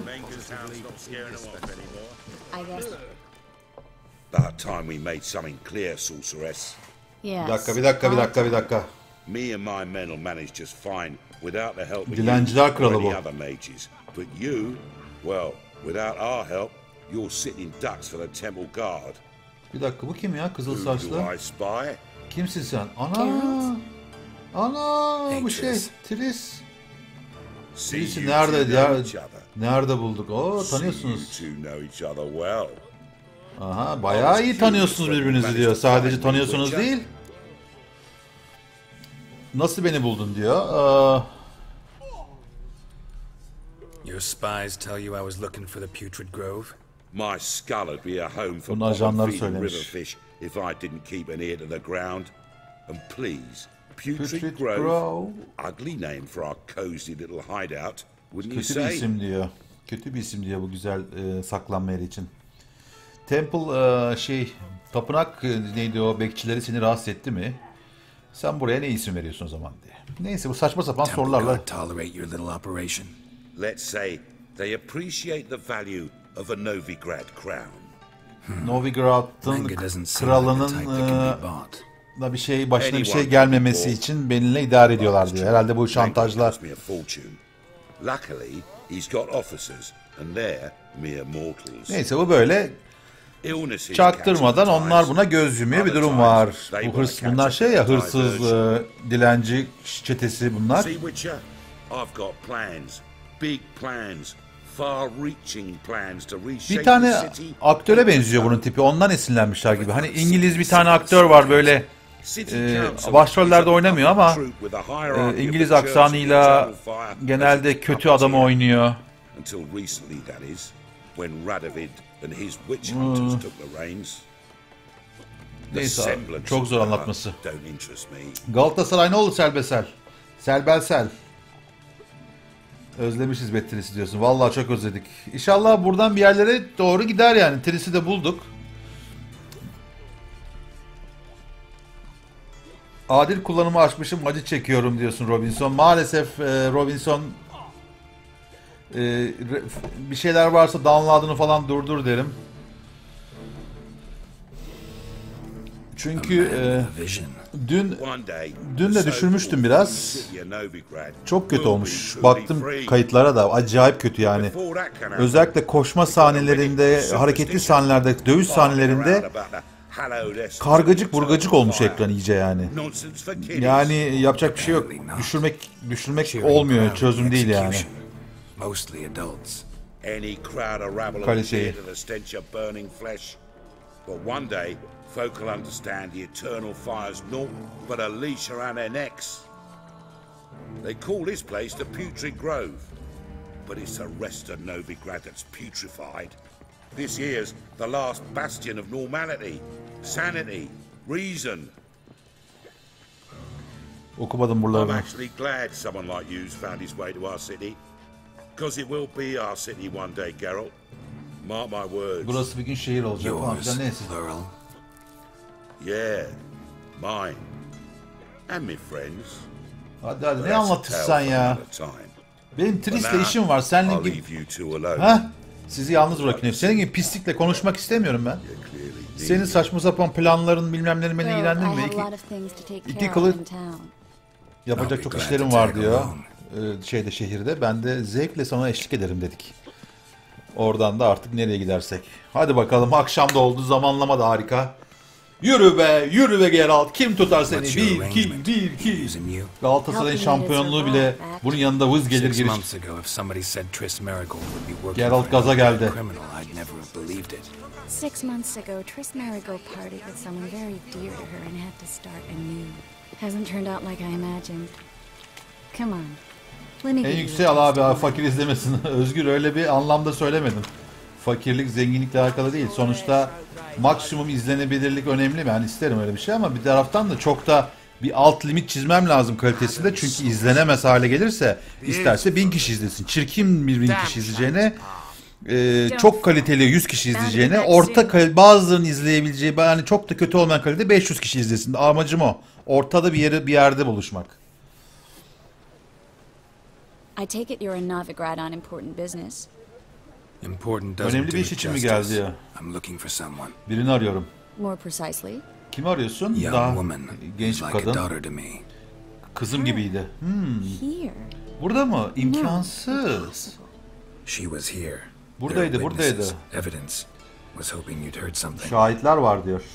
About time we made something clear, sorceress. Bir dakika. Me and my men will manage just fine without the help of Dilenciler you kralı or bu. any other mages. But you, well, without our help, you're sitting ducks for the temple guard. Bir dakika, bu kim ya? Kızıl Who saçlı. do I spy? Kimsin sen? Ana bu şey. Tris. See Tris'i you nerede two ya? know each other. Nerede bulduk? Oo, See tanıyorsunuz. you two know each other well. Aha, bayağı iyi tanıyorsunuz birbirinizi diyor. Sadece tanıyorsunuz değil. Nasıl beni buldun diyor. Your spies tell you I was looking for the Putrid Grove? My skull would be a home for Bunu ajanları bottom-feeding söylemiş. riverfish if I didn't keep an ear to the ground. And please, Putrid Putrid Grove, Grove. ugly name for our cozy little hideout, wouldn't you Kötü bir say? isim diyor. Kötü bir isim diyor bu güzel saklanma yeri için. Temple tapınak neydi o, bekçileri seni rahatsız etti mi? Sen buraya ne isim veriyorsun o zaman diye. Neyse, bu saçma sapan Temple sorularla. God tolerate your little operation. Let's say they appreciate the value of a Novigrad crown. Novigrad'ın Renga doesn't seem like the kralının type that can be bought. da başına bir şey gelmemesi için benimle idare ediyorlar diyor. Herhalde bu şantajlar. Renga cost me a fortune. Luckily, he's got officers, and they're mere mortals. Neyse, bu böyle Illnesses çaktırmadan catch onlar them buna göz yumuyor bir durum var. They Bu wanna bunlar catch şey ya, a hırsız diversion. dilenci çetesi bunlar. See, Witcher, I've got plans, big plans, far-reaching plans to reshape Bir tane the city. aktöre benziyor bunun tipi. Ondan esinlenmişler gibi. Hani İngiliz bir tane aktör var böyle. Başrollerde oynamıyor ama İngiliz aksanıyla genelde kötü adamı oynuyor. Until recently, that is, when Radovid and his witch hunters took the reins. The Neyse, semblance çok of zor power anlatması. don't interest me. Galatasaray ne oldu Selbesel? Selbelsel. Özlemişiz be Tris'i diyorsun. Vallahi çok özledik. İnşallah buradan bir yerlere doğru gider yani. Tris'i de bulduk. Adil kullanımı açmışım, acı çekiyorum diyorsun Robinson. Maalesef Robinson bir şeyler varsa download'ını falan durdur derim. Çünkü dün de düşürmüştüm biraz. Çok kötü olmuş. Baktım kayıtlara da acayip kötü yani. Özellikle koşma sahnelerinde, hareketli sahnelerde, dövüş sahnelerinde kargacık burgacık olmuş ekran iyice yani. Yani yapacak bir şey yok. Düşürmek olmuyor, çözüm değil yani. Kaliteyi. Folk will understand the eternal fire's naught but a leash around their necks. They call this place the Putrid Grove, but it's the rest of Novigrad that's putrefied. This here's the last bastion of normality, sanity, reason. Okumadım I'm buralarını. actually glad someone like you's found his way to our city, because it will be our city one day, Geralt. Mark my words. Burası bir gün şehir olacak. Yours, Neyse. plural. Yeah, mine. And my friends. Hadi ne anlatıyorsun sen ya? Benim Tris'le işim var. Seninle sizi yalnız bırakayım. Senin gibi pislikle konuşmak istemiyorum ben. Senin saçma sapan planların bilmem ne beni ilgilendirmiyor. İki kılıç yapacak çok işlerim var diyor. şehirde. Ben de zevkle sana eşlik ederim dedik. Oradan da artık nereye gidersek. Hadi bakalım, akşam da oldu, zamanlama da harika. Yürü be, yürü be Geralt. Kim tutar seni? Bir, iki. Galatasaray'ın şampiyonluğu bile bunun yanında vız gelir giriş. Geralt gaza geldi. 6 months ago, Triss Merigold partied with someone very dear to her and had to start anew. Hasn't turned out like I imagined. Come on. Let me En give you yüksek al abi, fakir izlemesin. Özgür, öyle bir anlamda söylemedim. Fakirlik, zenginlikle alakalı değil. Sonuçta maksimum izlenebilirlik önemli. Ben isterim öyle bir şey ama bir taraftan da çok da bir alt limit çizmem lazım kalitesinde. Çünkü izlenemez hale gelirse isterse 1000 kişi izlesin. Çirkin bir 1000 kişi izleyeceğine, çok kaliteli 100 kişi izleyeceğine, orta kalite bazılarının izleyebileceği, yani çok da kötü olmayan kalite 500 kişi izlesin. Amacım o. Ortada bir yerde buluşmak. I take it you're a Novigrad on important business. Önemli bir iş için mi geldi ya? Birini arıyorum. More precisely. Kimi arıyorsun? Daha genç bir kadın. Kızım gibiydi. Here. Burada mı? İmkansız. Buradaydı. Şahitler var diyor.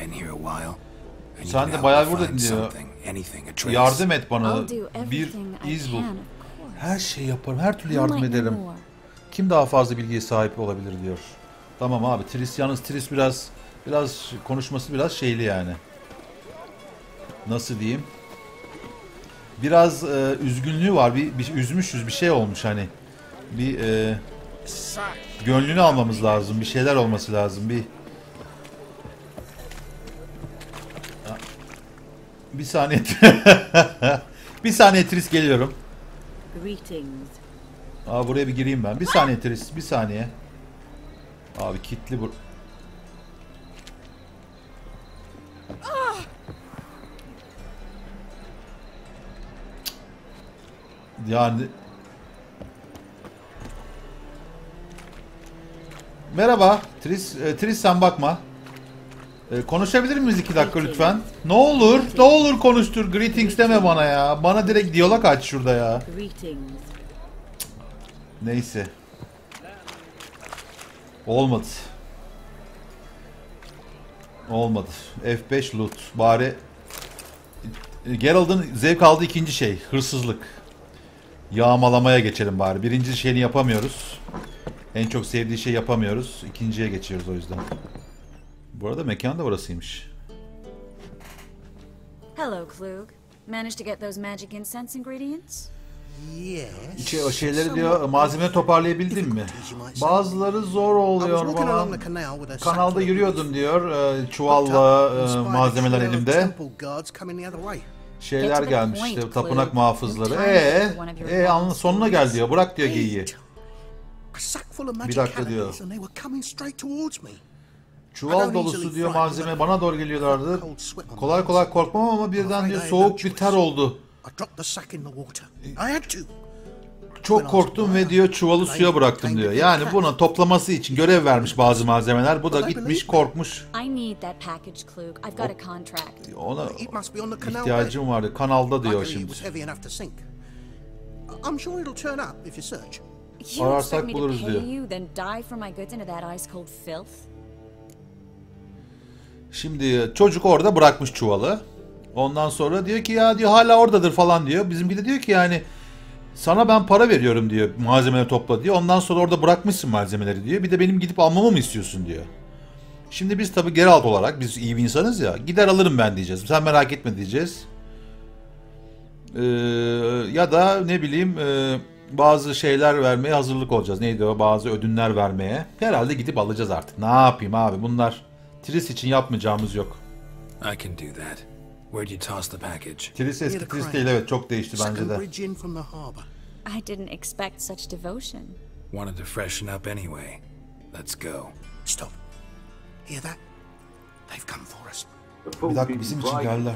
Sen de bayağı buradasın diyor. Yardım et bana. Bir iz bul. Her şeyi yaparım. Her türlü yardım ederim. Kim daha fazla bilgiye sahip olabilir diyor. Tamam abi. Triss biraz konuşması biraz şeyli yani. Nasıl diyeyim? Biraz üzgünlüğü var. Bir üzmüşüz, bir şey olmuş hani. Bir gönlünü almamız lazım. Bir şeyler olması lazım. Bir saniye. Bir saniye Triss, geliyorum. Abi buraya bir gireyim ben. Bir saniye Triss, bir saniye. Abi kilitli bu. Yani merhaba Triss sen bakma. Konuşabilir miyiz 2 dakika lütfen? Ne olur konuştur. Greetings deme bana ya. Bana direkt diyalog aç şurada ya. Neyse. Olmadı. F5 loot. Bari Geralt'ın zevk aldığı ikinci şey. Hırsızlık. Yağmalamaya geçelim bari. Birinci şeyini yapamıyoruz. En çok sevdiği şey yapamıyoruz. İkinciye geçiyoruz o yüzden. Bu arada mekan da burasıymış. Hello, Klug. Managed to get those magic incense ingredients? Yes. O şeyleri diyor, malzeme toparlayabildin mi? Bazıları zor oluyor bana. Kanalda yürüyordum diyor, çuvalla malzemeler elimde. Şeyler gelmiş işte, tapınak muhafızları. Sonuna gel diyor, bırak diyor geyiği. Bir dakika diyor. Çuval dolusu diyor malzeme bana doğru geliyorlardı. Kolay kolay korkmam ama birden diyor soğuk bir ter oldu. Çok korktum ve diyor çuvalı suya bıraktım diyor. Yani buna toplaması için görev vermiş bazı malzemeler. Bu da gitmiş korkmuş. Ona ihtiyacım vardı. Kanalda diyor şimdi. Ararsak buluruz diyor. Şimdi çocuk orada bırakmış çuvalı. Ondan sonra diyor ki ya diyor hala oradadır falan diyor. Bizimki de diyor ki yani sana ben para veriyorum diyor, malzemeleri topla diyor. Ondan sonra orada bırakmışsın malzemeleri diyor. Bir de benim gidip almamı mı istiyorsun diyor. Şimdi biz tabii Geralt olarak biz iyi bir insanız ya. Gider alırım ben diyeceğiz. Sen merak etme diyeceğiz. Ya da ne bileyim bazı şeyler vermeye hazırlık olacağız. Neydi o? Bazı ödünler vermeye. Herhalde gidip alacağız artık. Ne yapayım abi? Bunlar Triss için yapmayacağımız yok. I can do that. Where'd you toss the package? Triss eski Triss değil, evet, çok değişti bence de. I didn't expect such devotion. Wanted to freshen up anyway. Let's go. Stop. Hear that? They've come for us. Bir dakika, bizim için geldiler.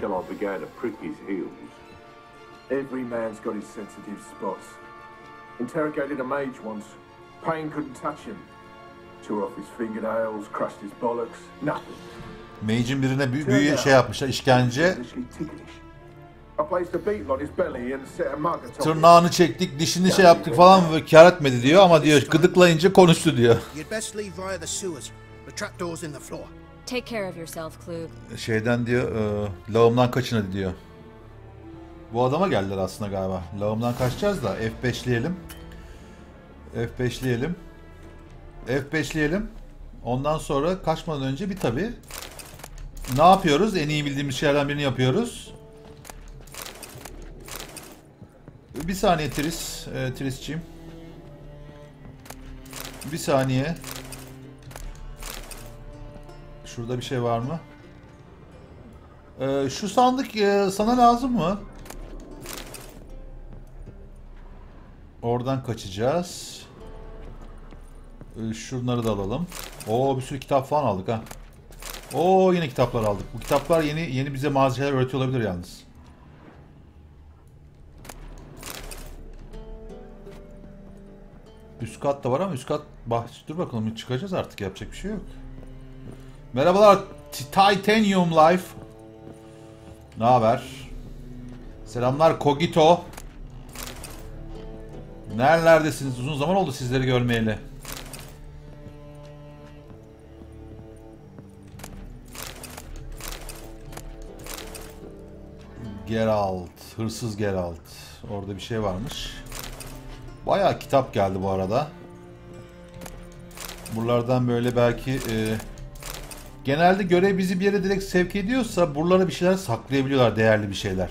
Every man's got his sensitive spots. Interrogated a mage once. Pain couldn't touch him. Tore off his fingernails, crushed his bollocks. Nothing. Mage'in birine büyü şey yapmışlar, işkence. I placed a beetle on his belly and set a mug atop it. Tırnağını çektik, dişini şey yaptık falan ve kâr etmedi diyor ama diyor gıdıklayınca konuştu diyor. You'd best leave via the sewers. The trapdoor's in the floor. Take care of yourself, Klug. Şeyden diyor, lağımdan kaçın hadi diyor. Bu adama geldiler aslında galiba. Lağımdan kaçacağız da F5'leyelim. F5'leyelim. F5'leyelim. Ondan sonra kaçmadan önce bir tabi ne yapıyoruz? En iyi bildiğimiz şeylerden birini yapıyoruz. Bir saniye Tris'ciğim. Bir saniye. Şurada bir şey var mı? Şu sandık sana lazım mı? Oradan kaçacağız. Şunları da alalım. Oo, bir sürü kitap falan aldık ha. Oo, yine kitaplar aldık. Bu kitaplar yeni bize bazı şeyler öğretiyor olabilir yalnız. Üst kat da var ama üst kat dur bakalım, çıkacağız artık, yapacak bir şey yok. Merhabalar Titanium Life. Ne haber? Selamlar Kogito. Nerelerdesiniz? Uzun zaman oldu sizleri görmeyeli. Geralt, hırsız Geralt. Orada bir şey varmış. Bayağı kitap geldi bu arada. Buralardan böyle belki genelde görev bizi bir yere direkt sevk ediyorsa buralara bir şeyler saklayabiliyorlar, değerli bir şeyler.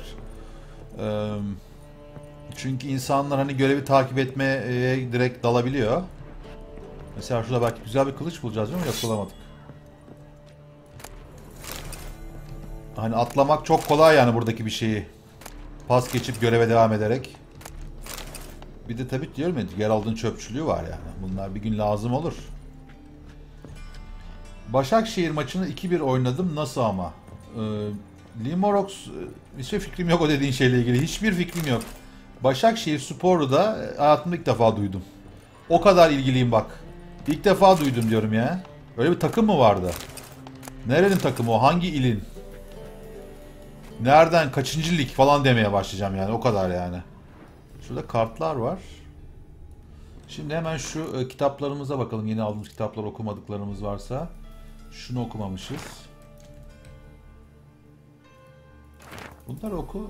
Çünkü insanlar hani görevi takip etmeye direkt dalabiliyor. Mesela şurada belki güzel bir kılıç bulacağız ama yapılamadık. Hani atlamak çok kolay yani buradaki bir şeyi. Pas geçip göreve devam ederek. Bir de tabii diyorum ya, Geralt'ın çöpçülüğü var yani. Bunlar bir gün lazım olur. Başakşehir maçını 2-1 oynadım. Nasıl ama? Limorox, hiçbir fikrim yok o dediğin şeyle ilgili. Hiçbir fikrim yok. Başakşehir Spor'u da hayatımda ilk defa duydum. O kadar ilgiliyim bak. İlk defa duydum diyorum ya. Öyle bir takım mı vardı? Nerenin takımı o? Hangi ilin? Nereden? Kaçıncı lig falan demeye başlayacağım yani. O kadar yani. Şurada kartlar var. Şimdi hemen şu kitaplarımıza bakalım. Yeni aldığımız kitaplar, okumadıklarımız varsa. Şunu okumamışız. Bunları oku.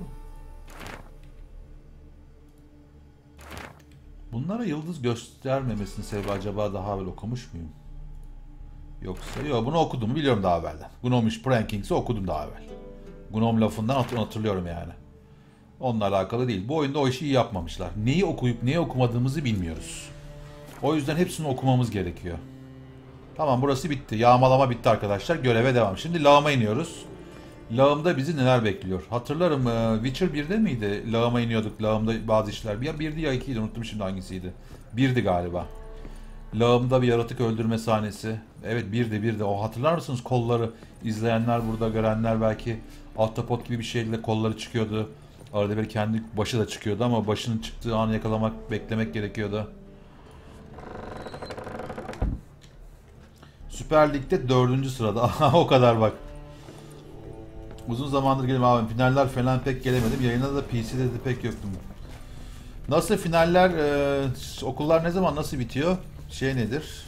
Bunlara yıldız göstermemesinin sebebi acaba daha evvel okumuş muyum? Yoksa yok, bunu okudum biliyorum daha evvelden. Gnome Prankings'i okudum daha evvel. Gnome lafından hatırlıyorum yani. Onunla alakalı değil. Bu oyunda o işi iyi yapmamışlar. Neyi okuyup neyi okumadığımızı bilmiyoruz. O yüzden hepsini okumamız gerekiyor. Tamam, burası bitti. Yağmalama bitti arkadaşlar. Göreve devam. Şimdi lağıma iniyoruz. Lağımda bizi neler bekliyor? Hatırlarım, Witcher 1'de miydi? Lağıma iniyorduk. Lağımda bazı işler. Ya 1'di ya 2'ydi. Unuttum şimdi hangisiydi. 1'di galiba. Lağımda bir yaratık öldürme sahnesi. Evet, 1'di. O hatırlar mısınız? Kolları izleyenler, burada görenler belki ahtapot gibi bir şeyle kolları çıkıyordu. Arada bir kendi başı da çıkıyordu ama başının çıktığı anı yakalamak, beklemek gerekiyordu. Süper Lig'de 4. sırada. O kadar bak. Uzun zamandır gelim abi. Finaller falan pek gelemedim. Yayına da PC'de de pek yoktum. Nasıl finaller, okullar ne zaman, nasıl bitiyor? Şey nedir?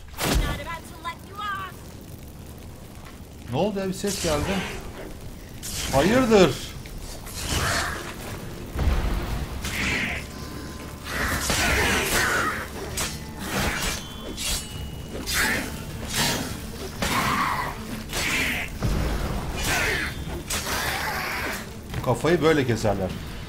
Ne oldu ya, bir ses geldi. Hayırdır? Kafayı böyle keserler.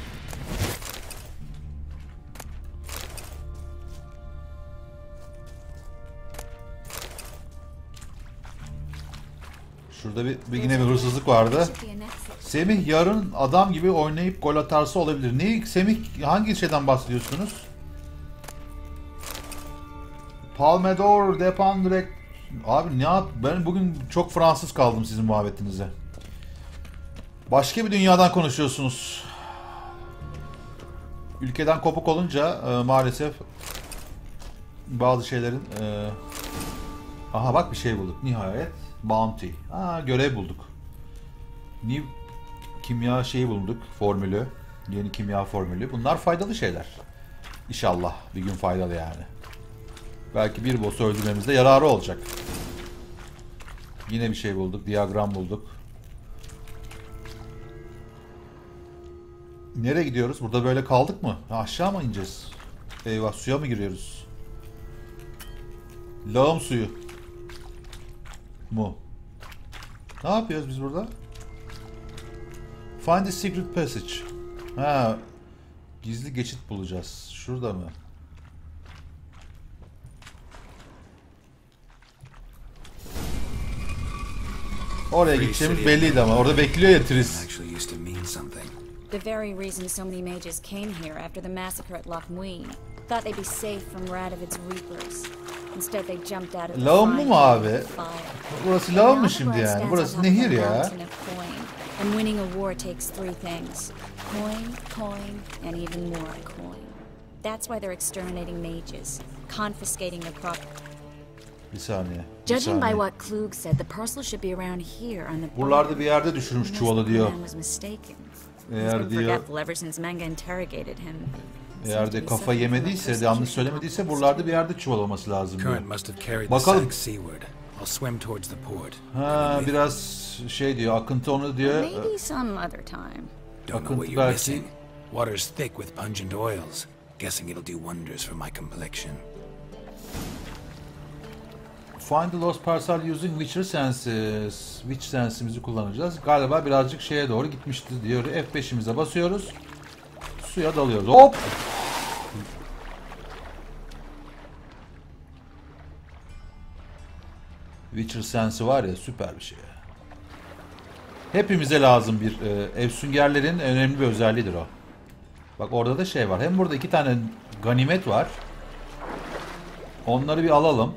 Şurada bir yine bir hırsızlık vardı. Semih yarın adam gibi oynayıp gol atarsa olabilir. Ne Semih, hangi şeyden bahsediyorsunuz? Palmedor, Depandrek. Abi ne yap? Ben bugün çok Fransız kaldım sizin muhabbetinize. Başka bir dünyadan konuşuyorsunuz. Ülkeden kopuk olunca maalesef bazı şeylerin aha bak bir şey bulduk nihayet. Bounty. Görev bulduk. New kimya şeyi bulduk, formülü. Yeni kimya formülü. Bunlar faydalı şeyler. İnşallah bir gün faydalı yani. Belki bir boss'u öldürmemizde yararı olacak. Yine bir şey bulduk. Diyagram bulduk. Nereye gidiyoruz? Burada böyle kaldık mı? Aşağı mı ineceğiz? Eyvah, suya mı giriyoruz? Lağım suyu mu? Ne yapıyoruz biz burada? Find the secret passage. Ha, gizli geçit bulacağız. Şurada mı? Oraya gideceğimiz belliydi ama orada bekliyor ya Triss. The very reason so many mages came here after the massacre at Loch Muin. Thought they'd be safe from Radovid's reapers. Instead they jumped out of the Lağım mı abi? fire. Burası lağım mı şimdi yani? Burası nehir ya. And winning a war takes three things. Coin, and even more coin. That's why they're exterminating mages, confiscating their property. Bir saniye. Judging by what Klug said, the parcel should be around here on the Buralarda bir yerde düşürmüş çuvalı diyor. Eğer diyor, eğer de kafa yemediyse, de yanlış söylemediyse buralarda bir yerde çuval olması lazım diyor. Bakalım. Ha, biraz şey diyor, akıntı onu diyor. Akıntı belki. Water's thick with pungent oils. Guessing it'll do wonders for my complexion. Find the lost parcel using Witcher senses. Witch sensimizi kullanacağız. Galiba birazcık şeye doğru gitmişti diyor. F5'imize basıyoruz. Suya dalıyoruz. Hop! Witcher sensi var ya, süper bir şey. Hepimize lazım bir efsüngerlerin önemli bir özelliğidir o. Bak orada da şey var. Hem burada 2 tane ganimet var. Onları bir alalım.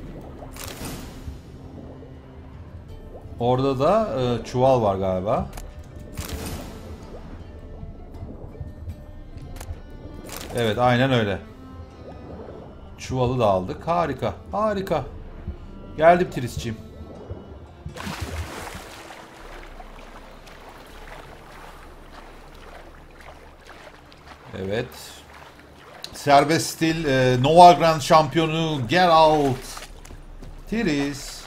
Orada da çuval var galiba. Evet, aynen öyle. Çuvalı da aldık. Harika. Harika. Geldim Triss'ciğim. Evet. Serbest stil Nova Grand şampiyonu Geralt. Triss.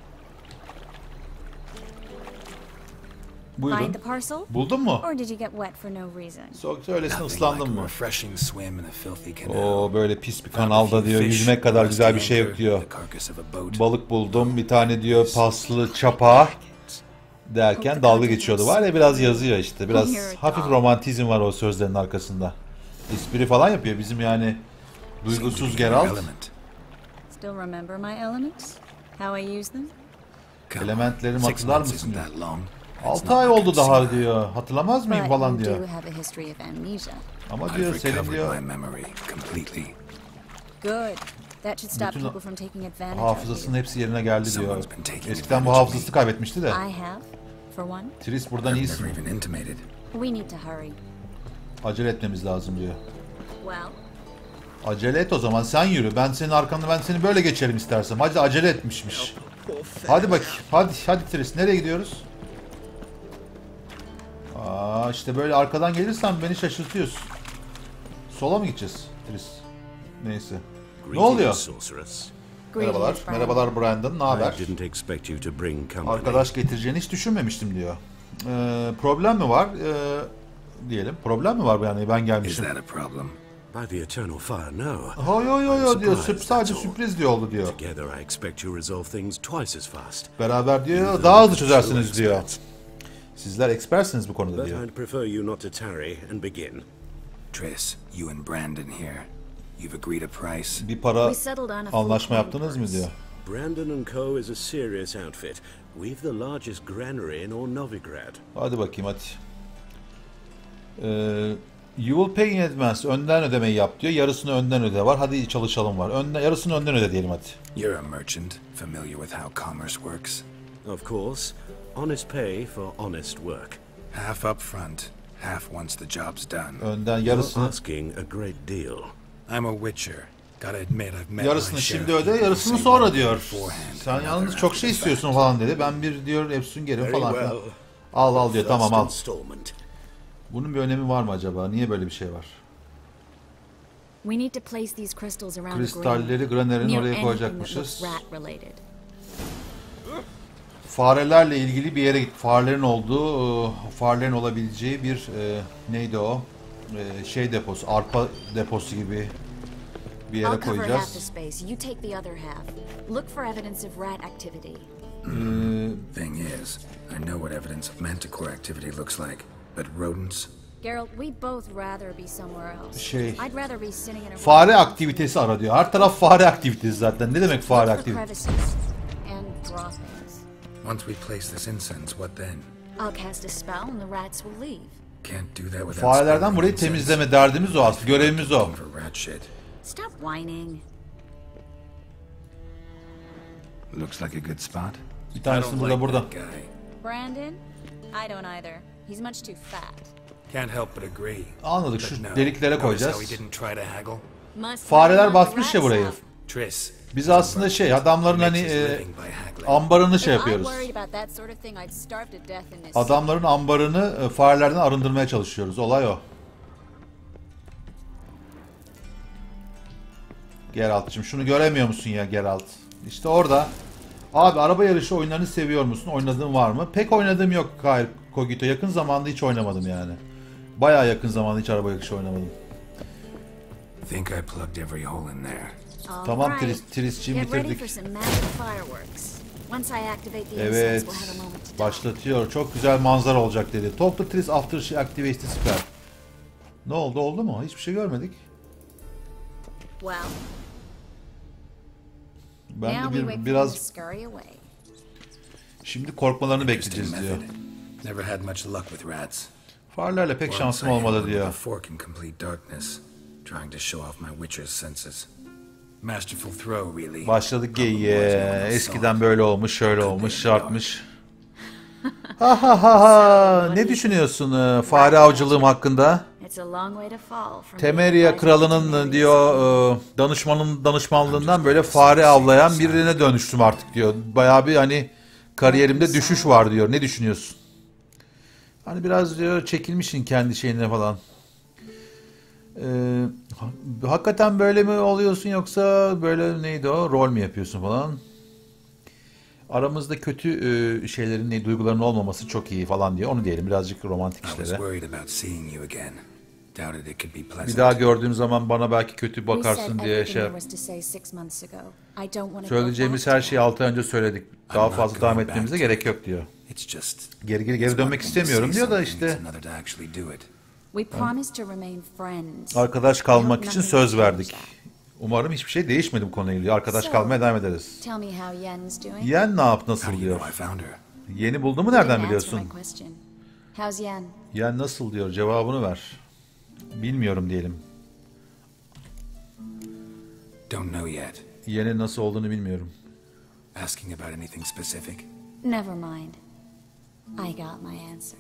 Buyurun. Buldun mu? Öylesine ıslandın mı? Oo, böyle pis bir kanalda diyor. Yüzmek kadar güzel bir şey yok diyor. Balık buldum. Bir tane diyor paslı çapa derken dalga geçiyordu. Var ya, biraz yazıyor işte. Biraz hafif romantizm var o sözlerin arkasında. Espri falan yapıyor bizim yani duygusuz Geralt. Elementlerimi hatırlar mısın diyor. 6 ay oldu daha diyor. Hatırlamaz mıyım falan diyor. Ama diyor senin diyor bütün hafızasının hepsi yerine geldi diyor. Eskiden bu hafızasını kaybetmişti de. Triss buradan iyisin. Acele etmemiz lazım diyor. Acele et o zaman, sen yürü. Ben senin arkanda, ben seni böyle geçerim istersen. Hadi, acele etmişmiş. Hadi bakayım. Hadi Triss, nereye gidiyoruz? Aa, işte böyle arkadan gelirsen beni şaşırtıyorsun. Sola mı gideceğiz Triss? Neyse. Ne oluyor? Merhabalar. Merhabalar Brandon. Ne haber? Arkadaş getireceğini hiç düşünmemiştim diyor. Problem mi var? Diyelim. Problem mi var yani, ben gelmişim. By the eternal fire, no. Yo diyor. Sadece sürpriz diyor oldu diyor. Together I expect you resolve things twice as fast. Beraber diyor daha hızlı çözersiniz diyor. Sizler ekspersiniz bu konuda diyor. But I'd prefer you not to tarry and begin. Triss, you and Brandon here. You've agreed a price. Bir para anlaşma yaptınız mı diyor. Brandon & Co. is a serious outfit. We've the largest granary in all Novigrad. Hadi bakayım hadi. You will pay in advance. Önden ödemeyi yap diyor. Yarısını önden öde var. Hadi çalışalım var. Yarısını önden öde diyelim hadi. You're a merchant, familiar with how commerce works. Of course. Honest pay for honest work. Half up front, half once the job's done. Önden yarısını. You're asking a great deal. I'm a witcher. Gotta admit I've met yarısını şimdi öde, yarısını sonra diyor. Sen yalnız çok şey istiyorsun falan dedi. Ben bir diyor Efsünger'im falan filan. Al diyor, tamam al. Bunun bir önemi var mı acaba? Niye böyle bir şey var? We need to place these crystals around the Kristalleri Graner'in near oraya anything that koyacakmışız. looks rat related. Farelerle ilgili bir yere git. Farelerin olduğu, farelerin olabileceği bir neydi o? Şey deposu, arpa deposu gibi bir yere I'll cover half the koyacağız. space. You take the other half. Look for evidence of rat activity. Thing is, I know what evidence of manticore activity looks like, but rodents? Geralt, we both rather be somewhere else. Şey, I'd rather be sitting in a fare aktivitesi ara diyor. Her taraf fare aktivitesi zaten. Ne demek fare Look for aktivitesi? crevices and droppings. Once we place this incense, what then? I'll cast a spell and the rats will leave. Can't do that without Farelerden spelling burayı incense. temizleme derdimiz o aslında. Görevimiz o. For rat shit. Stop whining. Looks like a good spot. Bir tanesi burada. Brandon? I don't either. He's much too fat. Can't help but agree. Anladık, şu But no, deliklere notice koyacağız. how he didn't try to haggle? Must Fareler have basmış ya rats burayı. out. Triss. Biz aslında adamların hani ambarını şey If I yapıyoruz. worried about that sort of thing, I'd starve to death in this. Adamların ambarını farelerden arındırmaya çalışıyoruz. Olay o. Geralt'cığım şunu göremiyor musun ya Geralt? İşte orada. Abi araba yarışı oyunlarını seviyor musun? Oynadığın var mı? Pek oynadığım yok Kogito. Yakın zamanda hiç oynamadım yani. Bayağı yakın zamanda hiç araba yarışı oynamadım. Think I plugged every hole in there. Tamam Alright. Tris'ciğim Get ready bitirdik. for some magic fireworks. Once I activate the incense, Evet. we'll have a moment to talk. Başlatıyor. Çok güzel manzara olacak dedi. Talk to Triss after she activates the spell. Ne oldu? Oldu mu? Hiçbir şey görmedik. Well, Ben now we de wait for them to biraz scurry away. şimdi korkmalarını bekleyeceğiz diyor. Never had much luck with rats. Farelerle pek şansım olmadı diyor. A fork in complete darkness, trying to show off my witcher's senses. Masterful throw, really. Başladık geyiğe. Eskiden böyle olmuş, şöyle olmuş, şartmış. Ha ha ha ha. Ne düşünüyorsun fare avcılığım hakkında? It's a long way to fall from Temeria kralının diyor danışmanlığından böyle fare avlayan birine dönüştüm artık diyor. Bayağı bir hani kariyerimde düşüş var diyor. Ne düşünüyorsun? Hani biraz diyor çekilmişsin kendi şeyine falan. Hakikaten böyle mi oluyorsun yoksa böyle neydi o rol mü yapıyorsun falan? Aramızda kötü şeylerin, duyguların olmaması çok iyi falan diyor. Onu diyelim birazcık romantik işlere. Bir daha gördüğüm zaman bana belki kötü bakarsın diye şey. Söyleyeceğimiz her şeyi 6 ay önce söyledik. Daha fazla devam etmemize gerek yok diyor. Geri dönmek istemiyorum diyor da işte. Arkadaş kalmak için söz verdik. Umarım hiçbir şey değişmedi bu konuyla ilgili. Arkadaş kalmaya devam ederiz. Yen ne yaptı, nasıl diyor? Yen'i buldu mu nereden biliyorsun? Yen nasıl diyor, cevabını ver. Bilmiyorum diyelim. Yen'in nasıl olduğunu bilmiyorum. Never mind. I got my answer.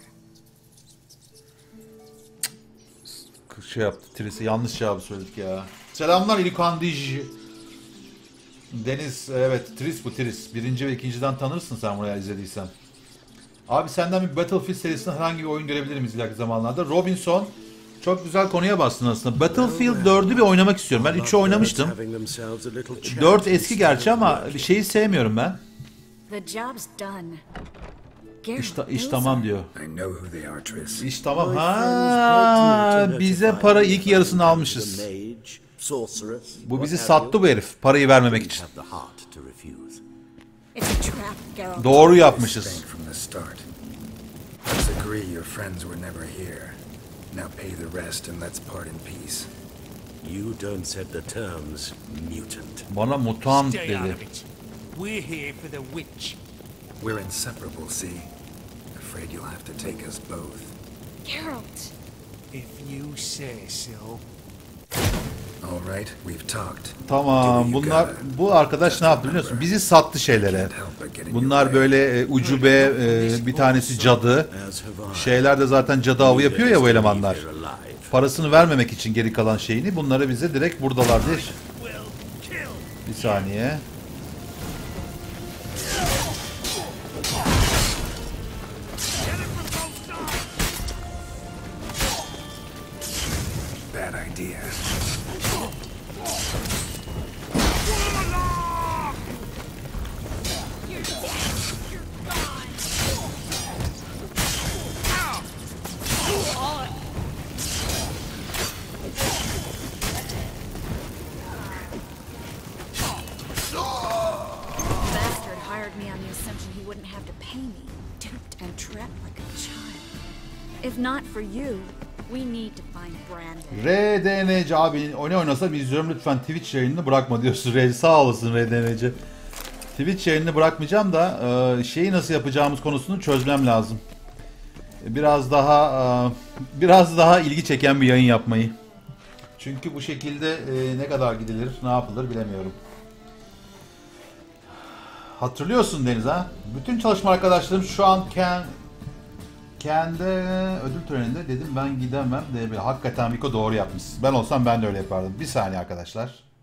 Şey yaptı, Triss'e yanlış cevabı söyledik ya. Selamlar İlkan Dij. Deniz, evet Triss bu Triss. 1. ve 2.'den tanırsın sen buraya izlediysen. Abi senden bir Battlefield serisinden herhangi bir oyun görebilir miyiz ileriki zamanlarda? Robinson çok güzel konuya bastın aslında. Battlefield 4'ü bir oynamak istiyorum. Ben 3'ü oynamıştım. 4 eski gerçi ama bir şeyi sevmiyorum ben. İş tamam diyor. İş tamam. Ha, bize para ilk yarısını almışız. Bu bizi sattı bu herif. Parayı vermemek için. Doğru yapmışız. Bana mutant dedi. We're here for the witch. We're inseparable, see? Afraid you'll have to take us both. Geralt. If you say so. All right, we've talked. Tamam, bu arkadaş ne yaptı biliyor musun? Bizi sattı şeylere. Bunlar böyle ucube, bir tanesi cadı. Şeyler de zaten cadı avı yapıyor ya bu elemanlar. Parasını vermemek için geri kalan şeyini bunları bize direkt buradalar diye. Bir saniye. hired me on the assumption he wouldn't have to pay me, duped and trapped like a child. If not for you, we need to find Brandon. RDNC abi oyun oynasam izliyorum, lütfen Twitch yayınını bırakma diyorsun. Sağ olasın RDNC. Twitch yayınını bırakmayacağım da şeyi nasıl yapacağımız konusunu çözmem lazım. Biraz daha ilgi çeken bir yayın yapmayı. Çünkü bu şekilde ne kadar gidilir, ne yapılır bilemiyorum. Hatırlıyorsun Deniz ha? Bütün çalışma arkadaşlarım şu an kendi ödül töreninde dedim ben gidemem diye. Hakikaten Viko doğru yapmış. Ben olsam ben de öyle yapardım. Bir saniye arkadaşlar.